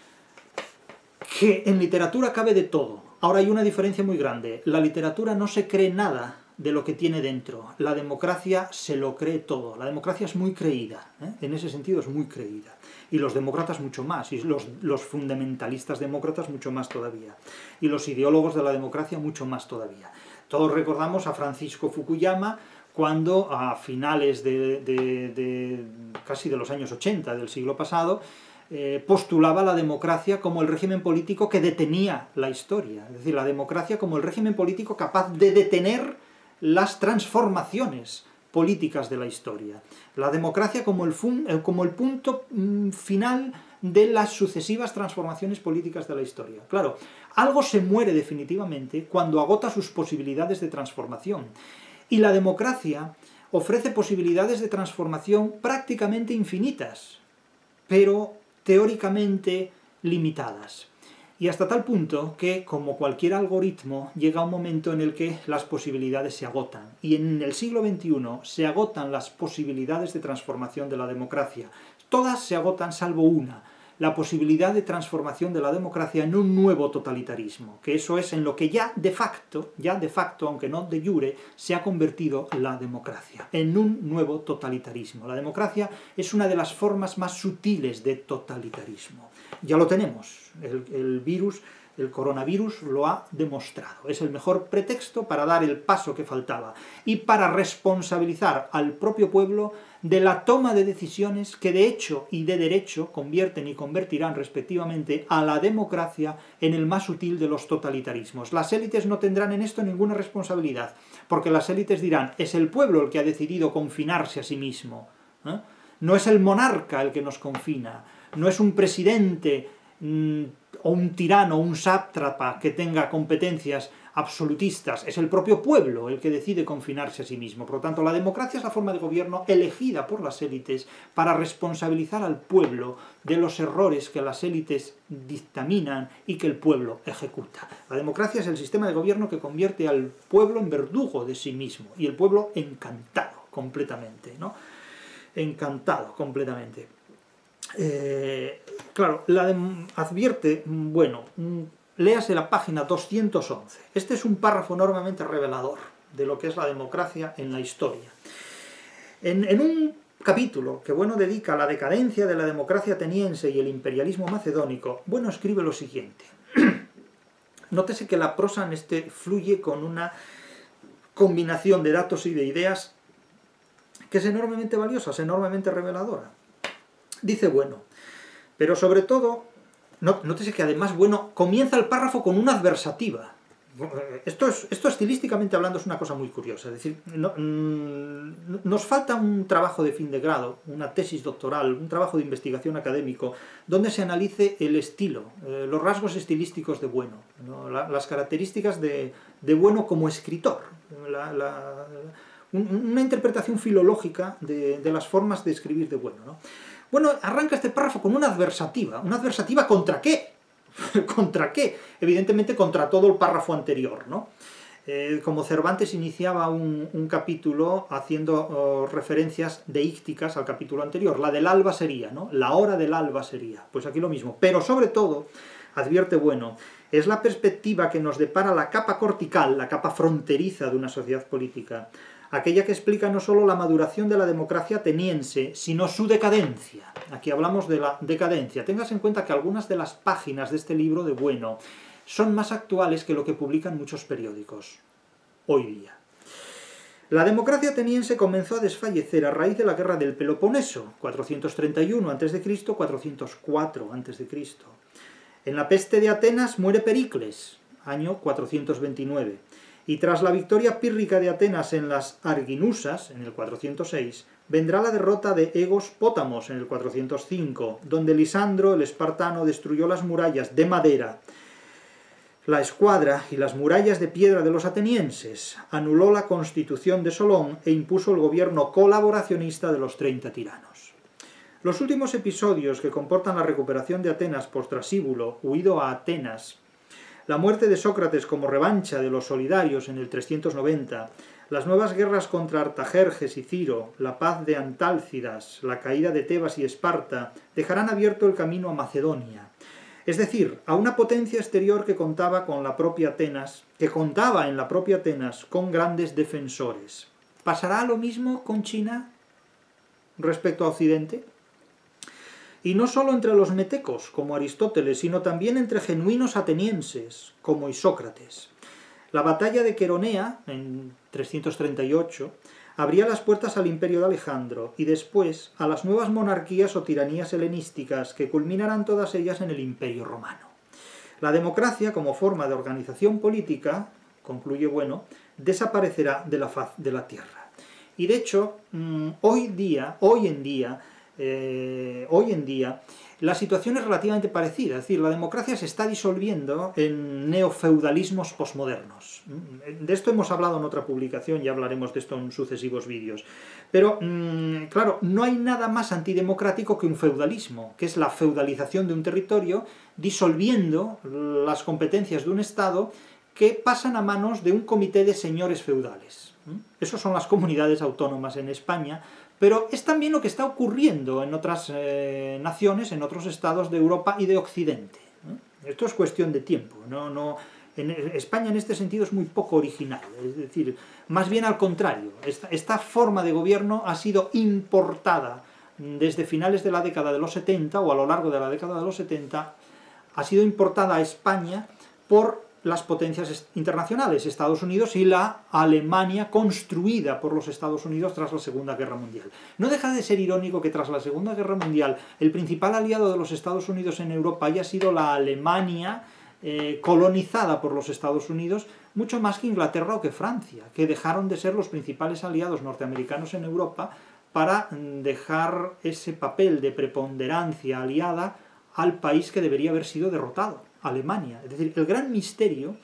Que en literatura cabe de todo. Ahora hay una diferencia muy grande. La literatura no se cree nada de lo que tiene dentro. La democracia se lo cree todo. La democracia es muy creída. ¿eh? En ese sentido es muy creída. Y los demócratas mucho más. Y los, los fundamentalistas demócratas mucho más todavía. Y los ideólogos de la democracia mucho más todavía. Todos recordamos a Francisco Fukuyama, cuando a finales de, de, de casi de los años ochenta del siglo pasado, eh, postulaba la democracia como el régimen político que detenía la historia. Es decir, la democracia como el régimen político capaz de detener las transformaciones políticas de la historia. La democracia como el, fun, como el punto mm, final de las sucesivas transformaciones políticas de la historia. Claro, algo se muere definitivamente cuando agota sus posibilidades de transformación. Y la democracia ofrece posibilidades de transformación prácticamente infinitas, pero teóricamente limitadas. Y hasta tal punto que, como cualquier algoritmo, llega un momento en el que las posibilidades se agotan. Y en el siglo veintiuno se agotan las posibilidades de transformación de la democracia. Todas se agotan salvo una, la posibilidad de transformación de la democracia en un nuevo totalitarismo, que eso es en lo que ya de facto, ya de facto, aunque no de jure, se ha convertido la democracia, en un nuevo totalitarismo. La democracia es una de las formas más sutiles de totalitarismo. Ya lo tenemos, el, el virus, el coronavirus lo ha demostrado. Es el mejor pretexto para dar el paso que faltaba y para responsabilizar al propio pueblo de la toma de decisiones que de hecho y de derecho convierten y convertirán respectivamente a la democracia en el más sutil de los totalitarismos. Las élites no tendrán en esto ninguna responsabilidad, porque las élites dirán, es el pueblo el que ha decidido confinarse a sí mismo, ¿eh? No es el monarca el que nos confina, no es un presidente mmm, o un tirano, un sátrapa que tenga competencias absolutistas, es el propio pueblo el que decide confinarse a sí mismo. Por lo tanto, la democracia es la forma de gobierno elegida por las élites para responsabilizar al pueblo de los errores que las élites dictaminan y que el pueblo ejecuta. La democracia es el sistema de gobierno que convierte al pueblo en verdugo de sí mismo y el pueblo encantado completamente, ¿no? Encantado completamente. Eh, claro, la de, advierte, bueno, léase la página doscientos once. Este es un párrafo enormemente revelador de lo que es la democracia en la historia. En, en un capítulo que Bueno dedica a la decadencia de la democracia ateniense y el imperialismo macedónico, Bueno escribe lo siguiente. Nótese que la prosa en este fluye con una combinación de datos y de ideas que es enormemente valiosa, es enormemente reveladora. Dice Bueno, pero sobre todo, nótese que además Bueno comienza el párrafo con una adversativa. Esto, es, esto estilísticamente hablando es una cosa muy curiosa, es decir, no, nos falta un trabajo de fin de grado, una tesis doctoral, un trabajo de investigación académico, donde se analice el estilo, eh, los rasgos estilísticos de Bueno, ¿no? la, las características de, de Bueno como escritor, la, la, una interpretación filológica de, de las formas de escribir de Bueno, ¿no? Bueno, arranca este párrafo con una adversativa. ¿Una adversativa contra qué? ¿Contra qué? Evidentemente contra todo el párrafo anterior, ¿no? Eh, como Cervantes iniciaba un, un capítulo haciendo oh, referencias deícticas al capítulo anterior. La del alba sería, ¿no? La hora del alba sería. Pues aquí lo mismo. Pero sobre todo, advierte Bueno, es la perspectiva que nos depara la capa cortical, la capa fronteriza de una sociedad política, aquella que explica no solo la maduración de la democracia ateniense, sino su decadencia. Aquí hablamos de la decadencia. Tengas en cuenta que algunas de las páginas de este libro de Bueno son más actuales que lo que publican muchos periódicos hoy día. La democracia ateniense comenzó a desfallecer a raíz de la guerra del Peloponeso, cuatrocientos treinta y uno antes de Cristo, cuatrocientos cuatro antes de Cristo. En la peste de Atenas muere Pericles, año cuatrocientos veintinueve. Y tras la victoria pírrica de Atenas en las Arginusas, en el cuatrocientos seis, vendrá la derrota de Egos Pótamos, en el cuatrocientos cinco, donde Lisandro, el espartano, destruyó las murallas de madera, la escuadra y las murallas de piedra de los atenienses, anuló la constitución de Solón e impuso el gobierno colaboracionista de los treinta tiranos. Los últimos episodios que comportan la recuperación de Atenas por Trasíbulo, huido a Atenas, la muerte de Sócrates como revancha de los solidarios en el trescientos noventa, las nuevas guerras contra Artajerjes y Ciro, la paz de Antálcidas, la caída de Tebas y Esparta, dejarán abierto el camino a Macedonia. Es decir, a una potencia exterior que contaba con la propia Atenas, que contaba en la propia Atenas con grandes defensores. ¿Pasará lo mismo con China respecto a Occidente? Y no solo entre los metecos, como Aristóteles, sino también entre genuinos atenienses, como Isócrates. La batalla de Queronea, en trescientos treinta y ocho, abría las puertas al imperio de Alejandro, y después a las nuevas monarquías o tiranías helenísticas, que culminarán todas ellas en el imperio romano. La democracia, como forma de organización política, concluye Bueno, desaparecerá de la faz de la tierra. Y de hecho, hoy día, hoy en día, Eh, hoy en día la situación es relativamente parecida, es decir, la democracia se está disolviendo en neofeudalismos posmodernos. De esto hemos hablado en otra publicación, ya hablaremos de esto en sucesivos vídeos. Pero, mmm, claro, no hay nada más antidemocrático que un feudalismo, que es la feudalización de un territorio, disolviendo las competencias de un Estado que pasan a manos de un comité de señores feudales. Esas son las comunidades autónomas en España, pero es también lo que está ocurriendo en otras eh, naciones, en otros estados de Europa y de Occidente. ¿eh? Esto es cuestión de tiempo. No, no, en España en este sentido es muy poco original, es decir, más bien al contrario. Esta, esta forma de gobierno ha sido importada desde finales de la década de los setenta, o a lo largo de la década de los setenta, ha sido importada a España por las potencias internacionales, Estados Unidos y la Alemania construida por los Estados Unidos tras la Segunda Guerra Mundial. No deja de ser irónico que tras la Segunda Guerra Mundial el principal aliado de los Estados Unidos en Europa haya sido la Alemania eh, colonizada por los Estados Unidos, mucho más que Inglaterra o que Francia, que dejaron de ser los principales aliados norteamericanos en Europa para dejar ese papel de preponderancia aliada al país que debería haber sido derrotado, Alemania. Es decir, el gran misterio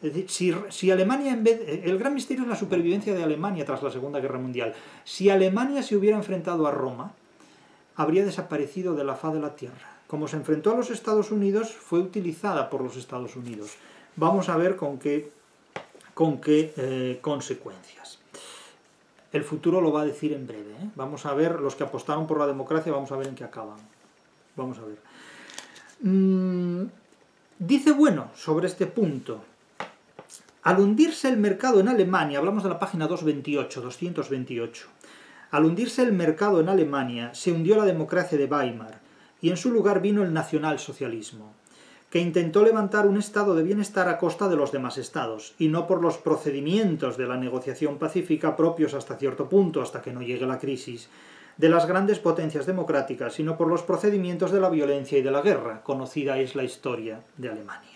Es decir, si, si Alemania, en vez, el gran misterio es la supervivencia de Alemania tras la Segunda Guerra Mundial. Si Alemania se hubiera enfrentado a Roma, habría desaparecido de la faz de la Tierra. Como se enfrentó a los Estados Unidos, fue utilizada por los Estados Unidos. Vamos a ver con qué, con qué eh, consecuencias. El futuro lo va a decir en breve, ¿eh? Vamos a ver, los que apostaron por la democracia, vamos a ver en qué acaban. Vamos a ver. Mm, dice bueno sobre este punto. Al hundirse el mercado en Alemania, hablamos de la página doscientos veintiocho, al hundirse el mercado en Alemania, se hundió la democracia de Weimar, y en su lugar vino el nacionalsocialismo, que intentó levantar un estado de bienestar a costa de los demás estados, y no por los procedimientos de la negociación pacífica propios hasta cierto punto, hasta que no llegue la crisis, de las grandes potencias democráticas, sino por los procedimientos de la violencia y de la guerra. Conocida es la historia de Alemania.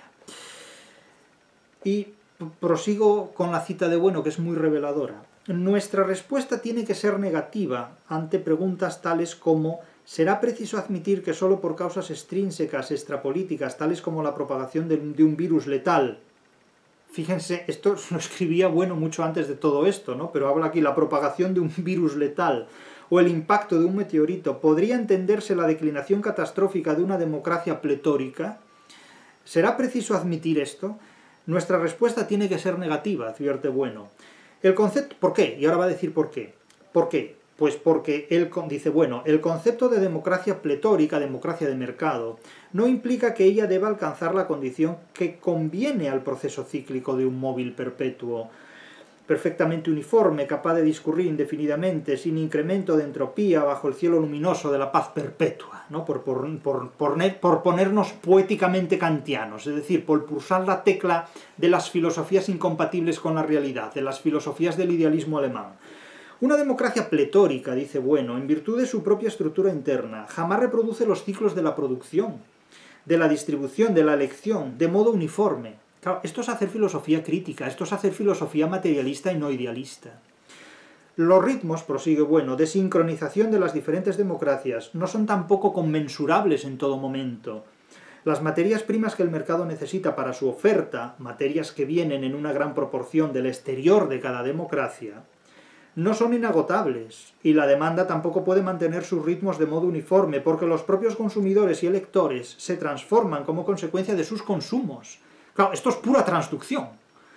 Y prosigo con la cita de Bueno, que es muy reveladora. Nuestra respuesta tiene que ser negativa ante preguntas tales como ¿será preciso admitir que solo por causas extrínsecas, extrapolíticas, tales como la propagación de, de un virus letal? Fíjense, esto lo escribía Bueno mucho antes de todo esto, ¿no? Pero habla aquí la propagación de un virus letal o el impacto de un meteorito. ¿Podría entenderse la declinación catastrófica de una democracia pletórica? ¿Será preciso admitir esto? Nuestra respuesta tiene que ser negativa, advierte Bueno. El concepto, ¿por qué? Y ahora va a decir por qué. ¿Por qué? Pues porque él dice, bueno, el concepto de democracia pletórica, democracia de mercado, no implica que ella deba alcanzar la condición que conviene al proceso cíclico de un móvil perpetuo, perfectamente uniforme, capaz de discurrir indefinidamente, sin incremento de entropía, bajo el cielo luminoso de la paz perpetua, ¿no? por, por, por, por, por ponernos poéticamente kantianos, es decir, por pulsar la tecla de las filosofías incompatibles con la realidad, de las filosofías del idealismo alemán. Una democracia pletórica, dice Bueno, en virtud de su propia estructura interna, jamás reproduce los ciclos de la producción, de la distribución, de la elección, de modo uniforme. Claro, esto es hacer filosofía crítica, esto es hacer filosofía materialista y no idealista. Los ritmos, prosigue Bueno, de sincronización de las diferentes democracias no son tampoco conmensurables en todo momento. Las materias primas que el mercado necesita para su oferta, materias que vienen en una gran proporción del exterior de cada democracia, no son inagotables, y la demanda tampoco puede mantener sus ritmos de modo uniforme, porque los propios consumidores y electores se transforman como consecuencia de sus consumos. Claro, esto es pura transducción.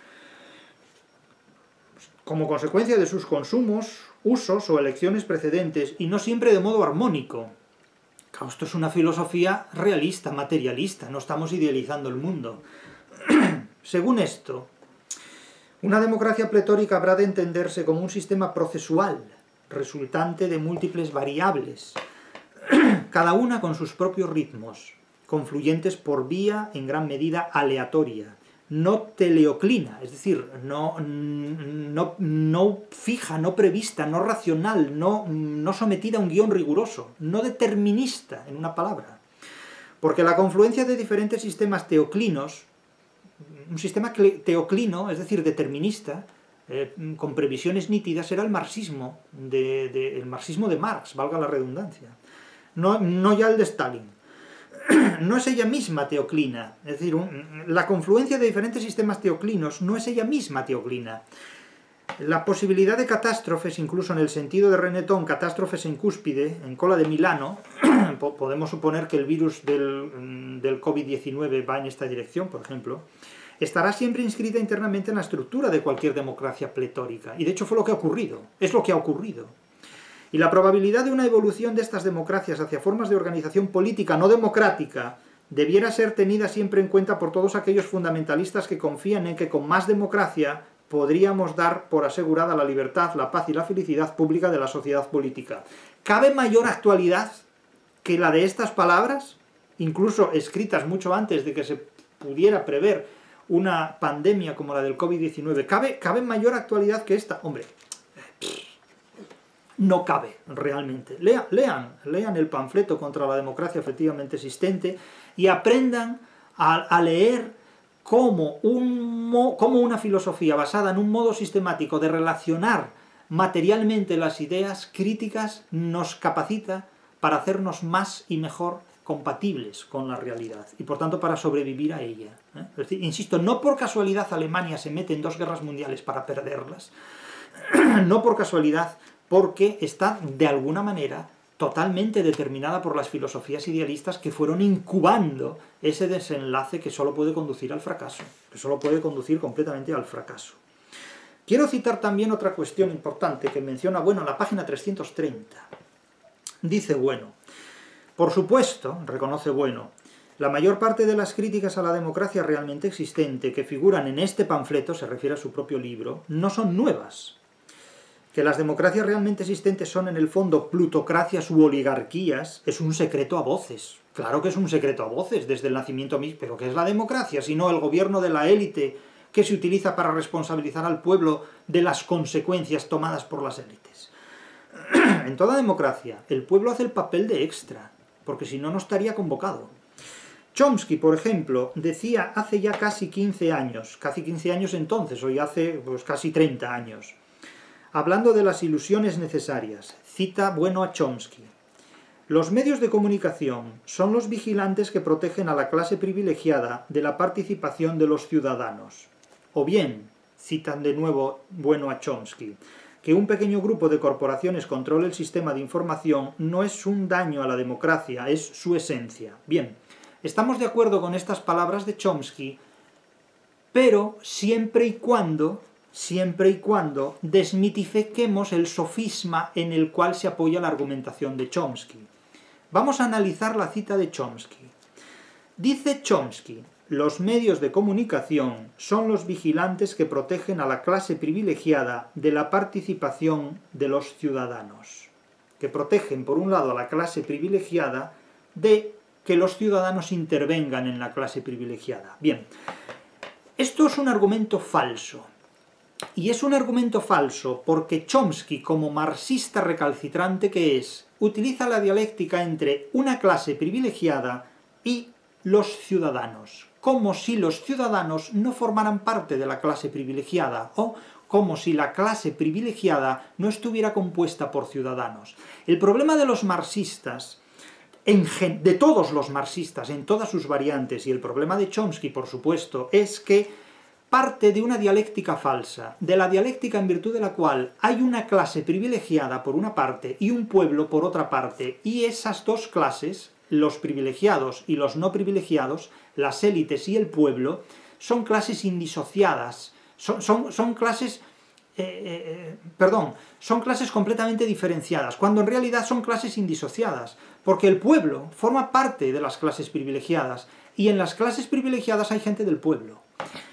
Como consecuencia de sus consumos, usos o elecciones precedentes, y no siempre de modo armónico. Claro, esto es una filosofía realista, materialista, no estamos idealizando el mundo. Según esto, una democracia pletórica habrá de entenderse como un sistema procesual, resultante de múltiples variables, cada una con sus propios ritmos, confluyentes por vía, en gran medida, aleatoria, no teleoclina, es decir, no, no, no fija, no prevista, no racional, no, no sometida a un guión riguroso, no determinista, en una palabra. Porque la confluencia de diferentes sistemas teoclinos, un sistema teoclino, es decir, determinista, eh, con previsiones nítidas, será el marxismo de, de, el marxismo de Marx, valga la redundancia, no, no ya el de Stalin. No es ella misma teoclina, es decir, un, la confluencia de diferentes sistemas teoclinos no es ella misma teoclina. La posibilidad de catástrofes, incluso en el sentido de Renetton, catástrofes en cúspide, en cola de Milano, podemos suponer que el virus del, del COVID diecinueve va en esta dirección, por ejemplo, estará siempre inscrita internamente en la estructura de cualquier democracia pletórica. Y de hecho fue lo que ha ocurrido, es lo que ha ocurrido. Y la probabilidad de una evolución de estas democracias hacia formas de organización política no democrática debiera ser tenida siempre en cuenta por todos aquellos fundamentalistas que confían en que con más democracia podríamos dar por asegurada la libertad, la paz y la felicidad pública de la sociedad política. ¿Cabe mayor actualidad que la de estas palabras, incluso escritas mucho antes de que se pudiera prever una pandemia como la del COVID diecinueve? ¿Cabe, cabe mayor actualidad que esta? Hombre, no cabe realmente. Lean, lean, lean el panfleto contra la democracia efectivamente existente y aprendan a, a leer cómo, un, cómo una filosofía basada en un modo sistemático de relacionar materialmente las ideas críticas nos capacita para hacernos más y mejor compatibles con la realidad, y por tanto para sobrevivir a ella. ¿eh? Es decir, insisto, no por casualidad Alemania se mete en dos guerras mundiales para perderlas, no por casualidad, porque está de alguna manera totalmente determinada por las filosofías idealistas que fueron incubando ese desenlace que solo puede conducir al fracaso, que solo puede conducir completamente al fracaso. Quiero citar también otra cuestión importante que menciona Bueno en la página trescientos treinta. Dice Bueno: por supuesto, reconoce Bueno, la mayor parte de las críticas a la democracia realmente existente que figuran en este panfleto, se refiere a su propio libro, no son nuevas. Que las democracias realmente existentes son en el fondo plutocracias u oligarquías es un secreto a voces. Claro que es un secreto a voces desde el nacimiento mismo, pero ¿qué es la democracia? Sino el gobierno de la élite que se utiliza para responsabilizar al pueblo de las consecuencias tomadas por las élites. En toda democracia, el pueblo hace el papel de extra, porque si no, no estaría convocado. Chomsky, por ejemplo, decía hace ya casi quince años, casi quince años entonces, hoy hace pues, casi treinta años, hablando de las ilusiones necesarias, cita Bueno a Chomsky: los medios de comunicación son los vigilantes que protegen a la clase privilegiada de la participación de los ciudadanos. O bien, citan de nuevo Bueno a Chomsky, que un pequeño grupo de corporaciones controle el sistema de información no es un daño a la democracia, es su esencia. Bien, estamos de acuerdo con estas palabras de Chomsky, pero siempre y cuando, siempre y cuando desmitifiquemos el sofisma en el cual se apoya la argumentación de Chomsky. Vamos a analizar la cita de Chomsky. Dice Chomsky: los medios de comunicación son los vigilantes que protegen a la clase privilegiada de la participación de los ciudadanos. Que protegen, por un lado, a la clase privilegiada de que los ciudadanos intervengan en la clase privilegiada. Bien, esto es un argumento falso. Y es un argumento falso porque Chomsky, como marxista recalcitrante que es, utiliza la dialéctica entre una clase privilegiada y los ciudadanos, como si los ciudadanos no formaran parte de la clase privilegiada, o como si la clase privilegiada no estuviera compuesta por ciudadanos. El problema de los marxistas, en gen, de todos los marxistas, en todas sus variantes, y el problema de Chomsky, por supuesto, es que parte de una dialéctica falsa, de la dialéctica en virtud de la cual hay una clase privilegiada por una parte y un pueblo por otra parte, y esas dos clases, los privilegiados y los no privilegiados, las élites y el pueblo, son clases indisociadas, son, son, son clases, eh, eh, perdón, son clases completamente diferenciadas, cuando en realidad son clases indisociadas, porque el pueblo forma parte de las clases privilegiadas, y en las clases privilegiadas hay gente del pueblo.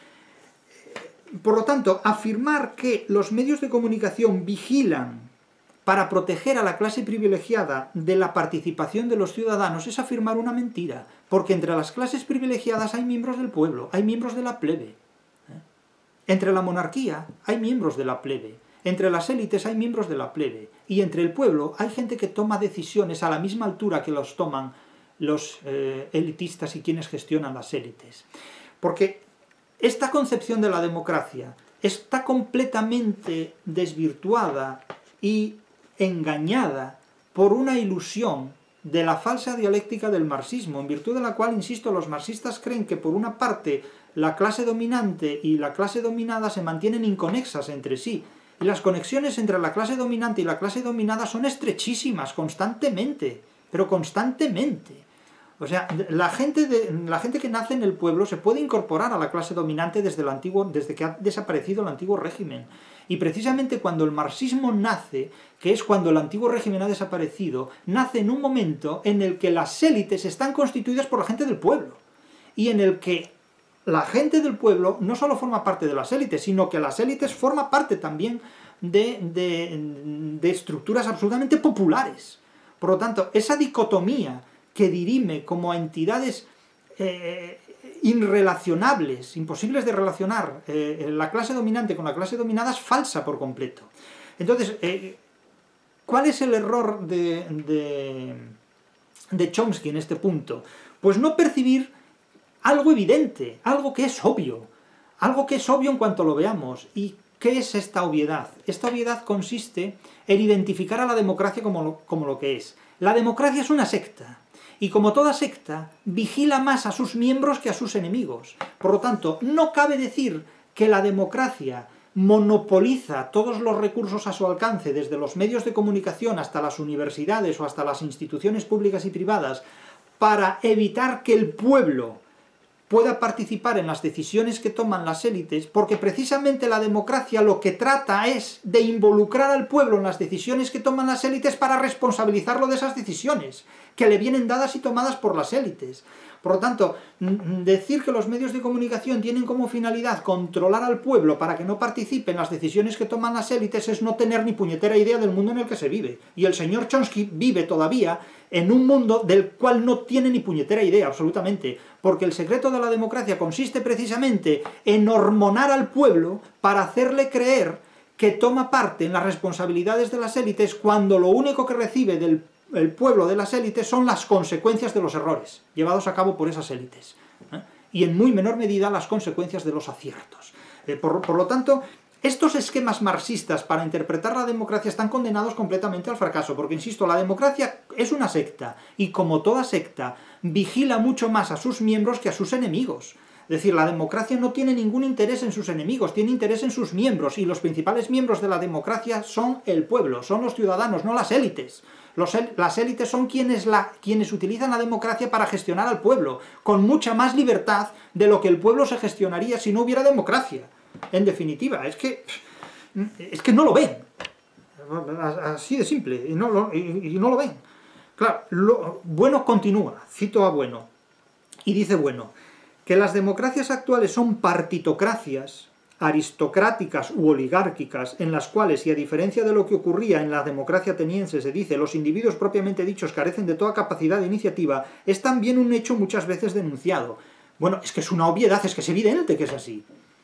Por lo tanto, afirmar que los medios de comunicación vigilan para proteger a la clase privilegiada de la participación de los ciudadanos es afirmar una mentira, porque entre las clases privilegiadas hay miembros del pueblo, hay miembros de la plebe. ¿eh? Entre la monarquía hay miembros de la plebe, entre las élites hay miembros de la plebe, y entre el pueblo hay gente que toma decisiones a la misma altura que los toman los eh, elitistas y quienes gestionan las élites. Porque esta concepción de la democracia está completamente desvirtuada y engañada por una ilusión de la falsa dialéctica del marxismo, en virtud de la cual, insisto, los marxistas creen que por una parte la clase dominante y la clase dominada se mantienen inconexas entre sí, y las conexiones entre la clase dominante y la clase dominada son estrechísimas, constantemente, pero constantemente. O sea, la gente, de, la gente que nace en el pueblo se puede incorporar a la clase dominante desde, el antiguo, desde que ha desaparecido el antiguo régimen. Y precisamente cuando el marxismo nace, que es cuando el antiguo régimen ha desaparecido, nace en un momento en el que las élites están constituidas por la gente del pueblo. Y en el que la gente del pueblo no solo forma parte de las élites, sino que las élites forman parte también de, de, de estructuras absolutamente populares. Por lo tanto, esa dicotomía que dirime como a entidades eh, irrelacionables, imposibles de relacionar eh, la clase dominante con la clase dominada, es falsa por completo. Entonces, eh, ¿cuál es el error de, de, de Chomsky en este punto? Pues no percibir algo evidente, algo que es obvio, algo que es obvio en cuanto lo veamos. ¿Y qué es esta obviedad? Esta obviedad consiste en identificar a la democracia como lo, como lo que es. La democracia es una secta. y como toda secta, vigila más a sus miembros que a sus enemigos. Por lo tanto, no cabe decir que la democracia monopoliza todos los recursos a su alcance, desde los medios de comunicación hasta las universidades o hasta las instituciones públicas y privadas, para evitar que el pueblo pueda participar en las decisiones que toman las élites, porque precisamente la democracia lo que trata es de involucrar al pueblo en las decisiones que toman las élites para responsabilizarlo de esas decisiones, que le vienen dadas y tomadas por las élites. Por lo tanto, decir que los medios de comunicación tienen como finalidad controlar al pueblo para que no participe en las decisiones que toman las élites es no tener ni puñetera idea del mundo en el que se vive. Y el señor Chomsky vive todavía en un mundo del cual no tiene ni puñetera idea, absolutamente, porque el secreto de la democracia consiste precisamente en hormonar al pueblo para hacerle creer que toma parte en las responsabilidades de las élites cuando lo único que recibe del el pueblo de las élites son las consecuencias de los errores llevados a cabo por esas élites, ¿eh? Y en muy menor medida las consecuencias de los aciertos. Eh, por, por lo tanto, estos esquemas marxistas para interpretar la democracia están condenados completamente al fracaso, porque, insisto, la democracia es una secta, y como toda secta, vigila mucho más a sus miembros que a sus enemigos. Es decir, la democracia no tiene ningún interés en sus enemigos, tiene interés en sus miembros, y los principales miembros de la democracia son el pueblo, son los ciudadanos, no las élites. Los, las élites son quienes, la, quienes utilizan la democracia para gestionar al pueblo, con mucha más libertad de lo que el pueblo se gestionaría si no hubiera democracia. En definitiva, es que, es que no lo ven. Así de simple, y no lo, y, y no lo ven. Claro, lo, Bueno continúa, cito a Bueno, y dice Bueno, que las democracias actuales son partitocracias, aristocráticas u oligárquicas, en las cuales, y a diferencia de lo que ocurría en la democracia ateniense, se dice, los individuos propiamente dichos carecen de toda capacidad de iniciativa, es también un hecho muchas veces denunciado. Bueno, es que es una obviedad, es que es evidente que es así.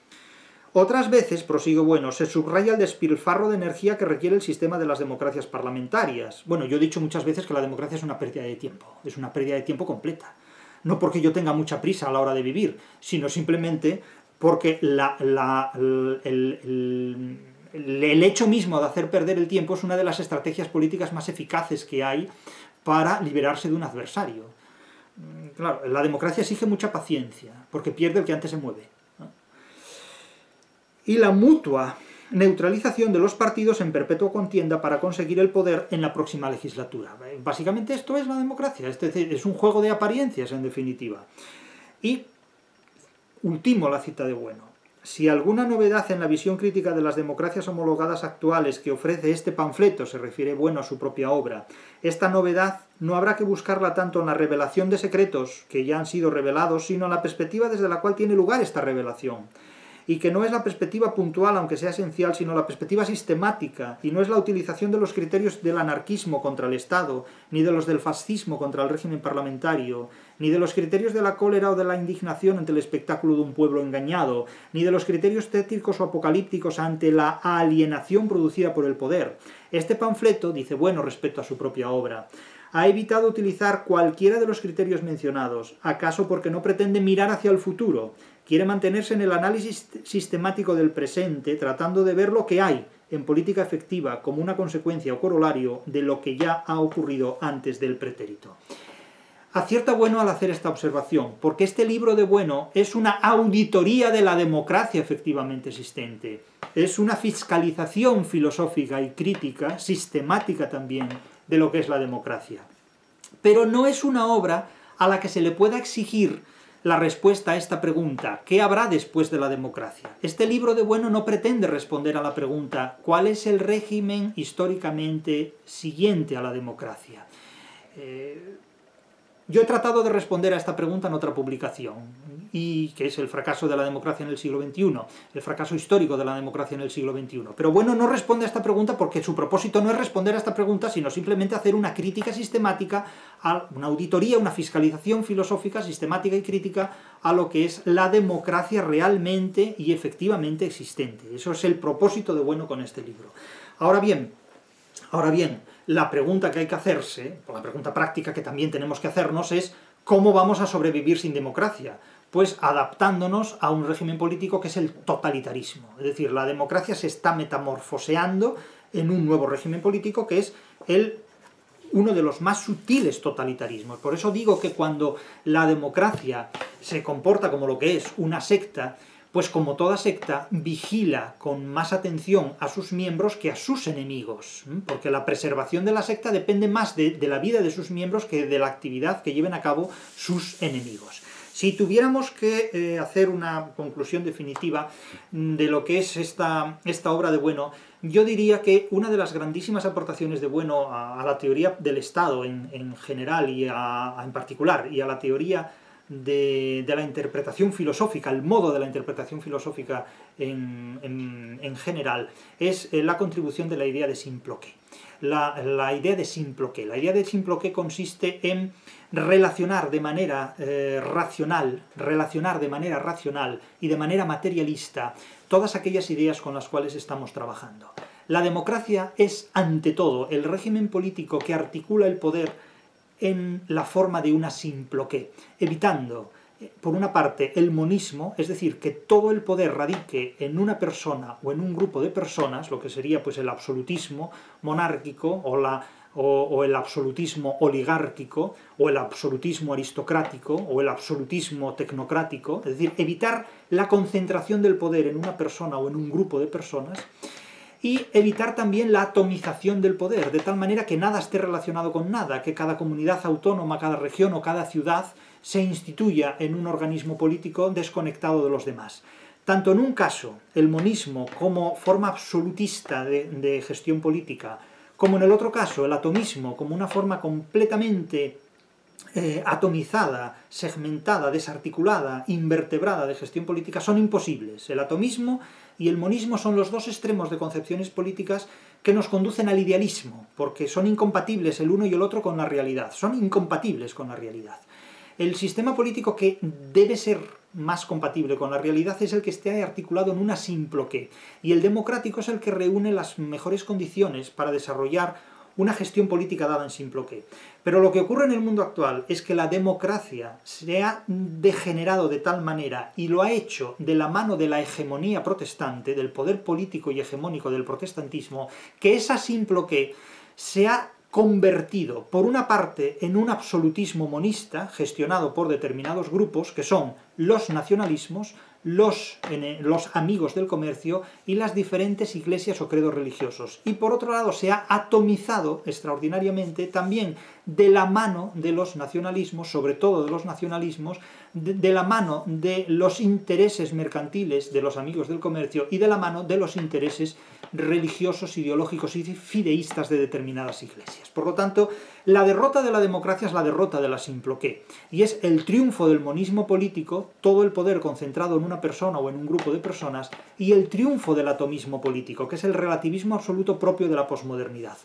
Otras veces, prosigue Bueno, se subraya el despilfarro de energía que requiere el sistema de las democracias parlamentarias. Bueno, yo he dicho muchas veces que la democracia es una pérdida de tiempo, es una pérdida de tiempo completa. No porque yo tenga mucha prisa a la hora de vivir, sino simplemente porque la, la, el, el, el hecho mismo de hacer perder el tiempo es una de las estrategias políticas más eficaces que hay para liberarse de un adversario. Claro, la democracia exige mucha paciencia, porque pierde el que antes se mueve, ¿no? Y la mutua neutralización de los partidos en perpetua contienda para conseguir el poder en la próxima legislatura. Básicamente esto es la democracia, es decir, es un juego de apariencias, en definitiva. Y ultimo la cita de Bueno. Si alguna novedad en la visión crítica de las democracias homologadas actuales que ofrece este panfleto, se refiere Bueno a su propia obra, esta novedad no habrá que buscarla tanto en la revelación de secretos que ya han sido revelados, sino en la perspectiva desde la cual tiene lugar esta revelación. Y que no es la perspectiva puntual, aunque sea esencial, sino la perspectiva sistemática, y no es la utilización de los criterios del anarquismo contra el Estado, ni de los del fascismo contra el régimen parlamentario, ni de los criterios de la cólera o de la indignación ante el espectáculo de un pueblo engañado, ni de los criterios tétricos o apocalípticos ante la alienación producida por el poder. Este panfleto, dice Bueno respecto a su propia obra, ha evitado utilizar cualquiera de los criterios mencionados, acaso porque no pretende mirar hacia el futuro, quiere mantenerse en el análisis sistemático del presente, tratando de ver lo que hay en política efectiva como una consecuencia o corolario de lo que ya ha ocurrido antes del pretérito. Acierta Bueno al hacer esta observación, porque este libro de Bueno es una auditoría de la democracia efectivamente existente, es una fiscalización filosófica y crítica, sistemática también, de lo que es la democracia. Pero no es una obra a la que se le pueda exigir la respuesta a esta pregunta, ¿qué habrá después de la democracia? Este libro de Bueno no pretende responder a la pregunta, ¿cuál es el régimen históricamente siguiente a la democracia? Eh, yo he tratado de responder a esta pregunta en otra publicación, y que es el fracaso de la democracia en el siglo veintiuno, el fracaso histórico de la democracia en el siglo veintiuno. Pero Bueno no responde a esta pregunta porque su propósito no es responder a esta pregunta, sino simplemente hacer una crítica sistemática, a una auditoría, una fiscalización filosófica, sistemática y crítica a lo que es la democracia realmente y efectivamente existente. Eso es el propósito de Bueno con este libro. Ahora bien, ahora bien, la pregunta que hay que hacerse, la pregunta práctica que también tenemos que hacernos es ¿cómo vamos a sobrevivir sin democracia? Pues adaptándonos a un régimen político que es el totalitarismo. Es decir, la democracia se está metamorfoseando en un nuevo régimen político que es el uno de los más sutiles totalitarismos. Por eso digo que cuando la democracia se comporta como lo que es una secta, pues como toda secta, vigila con más atención a sus miembros que a sus enemigos, porque la preservación de la secta depende más de, de la vida de sus miembros que de la actividad que lleven a cabo sus enemigos. Si tuviéramos que eh, hacer una conclusión definitiva de lo que es esta, esta obra de Bueno, yo diría que una de las grandísimas aportaciones de Bueno a, a la teoría del Estado en, en general y a, a, en particular, y a la teoría De, de la interpretación filosófica, el modo de la interpretación filosófica en, en, en general, es la contribución de la idea de Simploqué. La, la idea de Simploqué. La idea de Simploqué consiste en relacionar de manera eh, racional, relacionar de manera racional y de manera materialista todas aquellas ideas con las cuales estamos trabajando. La democracia es, ante todo, el régimen político que articula el poder en la forma de una Simploqué, evitando, por una parte, el monismo, es decir, que todo el poder radique en una persona o en un grupo de personas, lo que sería pues el absolutismo monárquico o, la, o, o el absolutismo oligárquico o el absolutismo aristocrático o el absolutismo tecnocrático, es decir, evitar la concentración del poder en una persona o en un grupo de personas, y evitar también la atomización del poder, de tal manera que nada esté relacionado con nada, que cada comunidad autónoma, cada región o cada ciudad se instituya en un organismo político desconectado de los demás. Tanto en un caso, el monismo como forma absolutista de, de gestión política, como en el otro caso, el atomismo como una forma completamente eh, atomizada, segmentada, desarticulada, invertebrada de gestión política, son imposibles. El atomismo y el monismo son los dos extremos de concepciones políticas que nos conducen al idealismo, porque son incompatibles el uno y el otro con la realidad, son incompatibles con la realidad. El sistema político que debe ser más compatible con la realidad es el que esté articulado en una Simploqué, y el democrático es el que reúne las mejores condiciones para desarrollar una gestión política dada en Simploqué. Pero lo que ocurre en el mundo actual es que la democracia se ha degenerado de tal manera, y lo ha hecho de la mano de la hegemonía protestante, del poder político y hegemónico del protestantismo, que esa Simploqué se ha convertido, por una parte, en un absolutismo monista, gestionado por determinados grupos, que son los nacionalismos, los, los amigos del comercio y las diferentes iglesias o credos religiosos. Y por otro lado se ha atomizado extraordinariamente también de la mano de los nacionalismos, sobre todo de los nacionalismos, de, de la mano de los intereses mercantiles de los amigos del comercio y de la mano de los intereses religiosos, ideológicos y fideístas de determinadas iglesias. Por lo tanto, la derrota de la democracia es la derrota de la Simploqué, y es el triunfo del monismo político, todo el poder concentrado en una persona o en un grupo de personas, y el triunfo del atomismo político, que es el relativismo absoluto propio de la posmodernidad.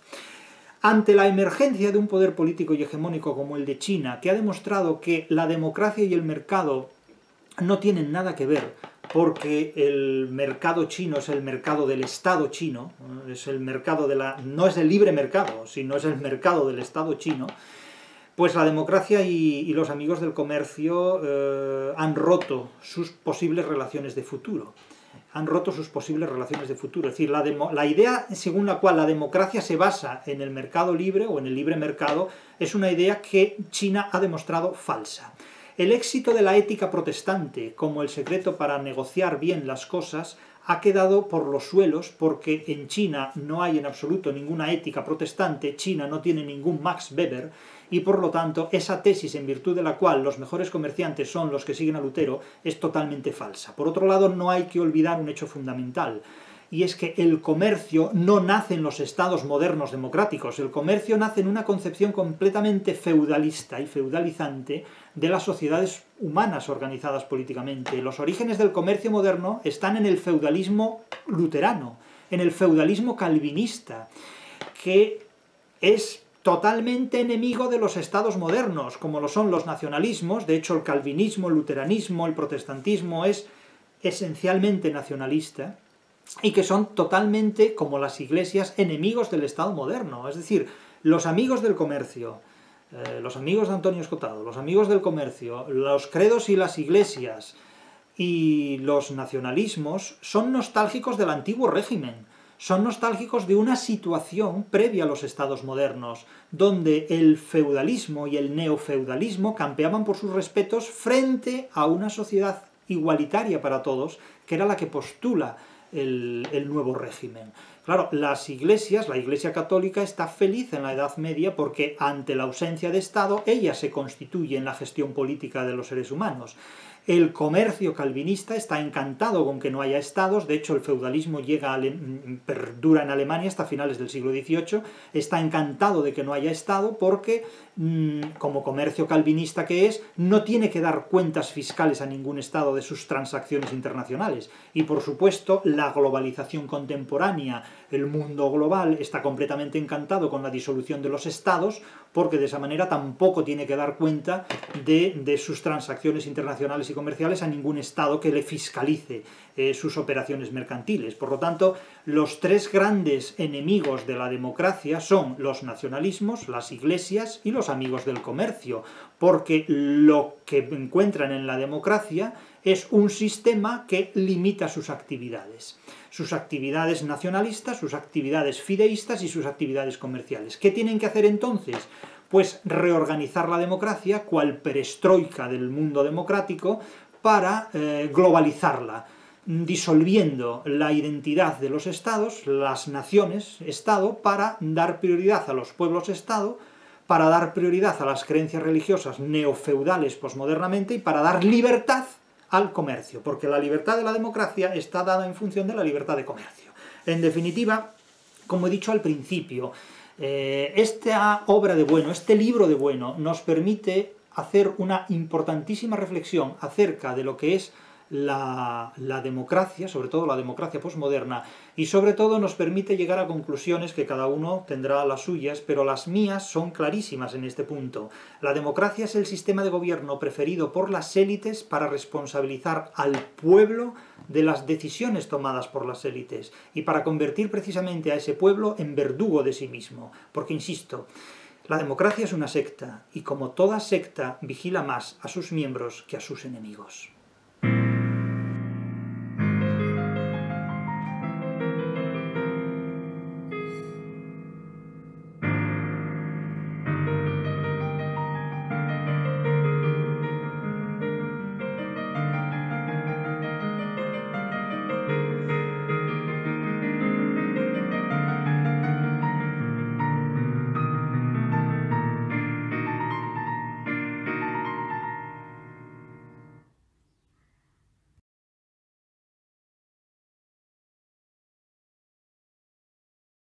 Ante la emergencia de un poder político y hegemónico como el de China, que ha demostrado que la democracia y el mercado no tienen nada que ver, porque el mercado chino es el mercado del Estado chino, es el mercado de la, no es el libre mercado, sino es el mercado del Estado chino, pues la democracia y, y los amigos del comercio eh, han roto sus posibles relaciones de futuro. Han roto sus posibles relaciones de futuro. Es decir, la, demo, la idea según la cual la democracia se basa en el mercado libre o en el libre mercado es una idea que China ha demostrado falsa. El éxito de la ética protestante como el secreto para negociar bien las cosas ha quedado por los suelos, porque en China no hay en absoluto ninguna ética protestante, China no tiene ningún Max Weber, y por lo tanto esa tesis en virtud de la cual los mejores comerciantes son los que siguen a Lutero es totalmente falsa. Por otro lado, no hay que olvidar un hecho fundamental, y es que el comercio no nace en los estados modernos democráticos, el comercio nace en una concepción completamente feudalista y feudalizante de las sociedades humanas organizadas políticamente. Los orígenes del comercio moderno están en el feudalismo luterano, en el feudalismo calvinista, que es totalmente enemigo de los estados modernos, como lo son los nacionalismos. De hecho, el calvinismo, el luteranismo, el protestantismo es esencialmente nacionalista, y que son totalmente, como las iglesias, enemigos del Estado moderno. Es decir, los amigos del comercio, eh, los amigos de Antonio Escotado, los amigos del comercio, los credos y las iglesias y los nacionalismos son nostálgicos del antiguo régimen, son nostálgicos de una situación previa a los estados modernos, donde el feudalismo y el neofeudalismo campeaban por sus respetos frente a una sociedad igualitaria para todos, que era la que postula el, el nuevo régimen. Claro, las iglesias, la Iglesia Católica está feliz en la Edad Media porque ante la ausencia de Estado, ella se constituye en la gestión política de los seres humanos. El comercio calvinista está encantado con que no haya estados, de hecho el feudalismo llega a perdura en Alemania hasta finales del siglo dieciocho, está encantado de que no haya estado porque, como comercio calvinista que es, no tiene que dar cuentas fiscales a ningún estado de sus transacciones internacionales. Y por supuesto, la globalización contemporánea, el mundo global, está completamente encantado con la disolución de los estados, porque de esa manera tampoco tiene que dar cuenta de, de sus transacciones internacionales y comerciales a ningún estado que le fiscalice eh, sus operaciones mercantiles. Por lo tanto, los tres grandes enemigos de la democracia son los nacionalismos, las iglesias y los amigos del comercio, porque lo que encuentran en la democracia es un sistema que limita sus actividades. Sus actividades nacionalistas, sus actividades fideístas y sus actividades comerciales. ¿Qué tienen que hacer entonces? Pues reorganizar la democracia, cual perestroika del mundo democrático, para eh, globalizarla, disolviendo la identidad de los estados, las naciones-estado, para dar prioridad a los pueblos-estado, para dar prioridad a las creencias religiosas neofeudales posmodernamente y para dar libertad al comercio, porque la libertad de la democracia está dada en función de la libertad de comercio. En definitiva, como he dicho al principio, eh, esta obra de Bueno, este libro de Bueno, nos permite hacer una importantísima reflexión acerca de lo que es la, la democracia, sobre todo la democracia posmoderna, y sobre todo nos permite llegar a conclusiones que cada uno tendrá las suyas, pero las mías son clarísimas en este punto. La democracia es el sistema de gobierno preferido por las élites para responsabilizar al pueblo de las decisiones tomadas por las élites, y para convertir precisamente a ese pueblo en verdugo de sí mismo. Porque, insisto, la democracia es una secta, y como toda secta vigila más a sus miembros que a sus enemigos.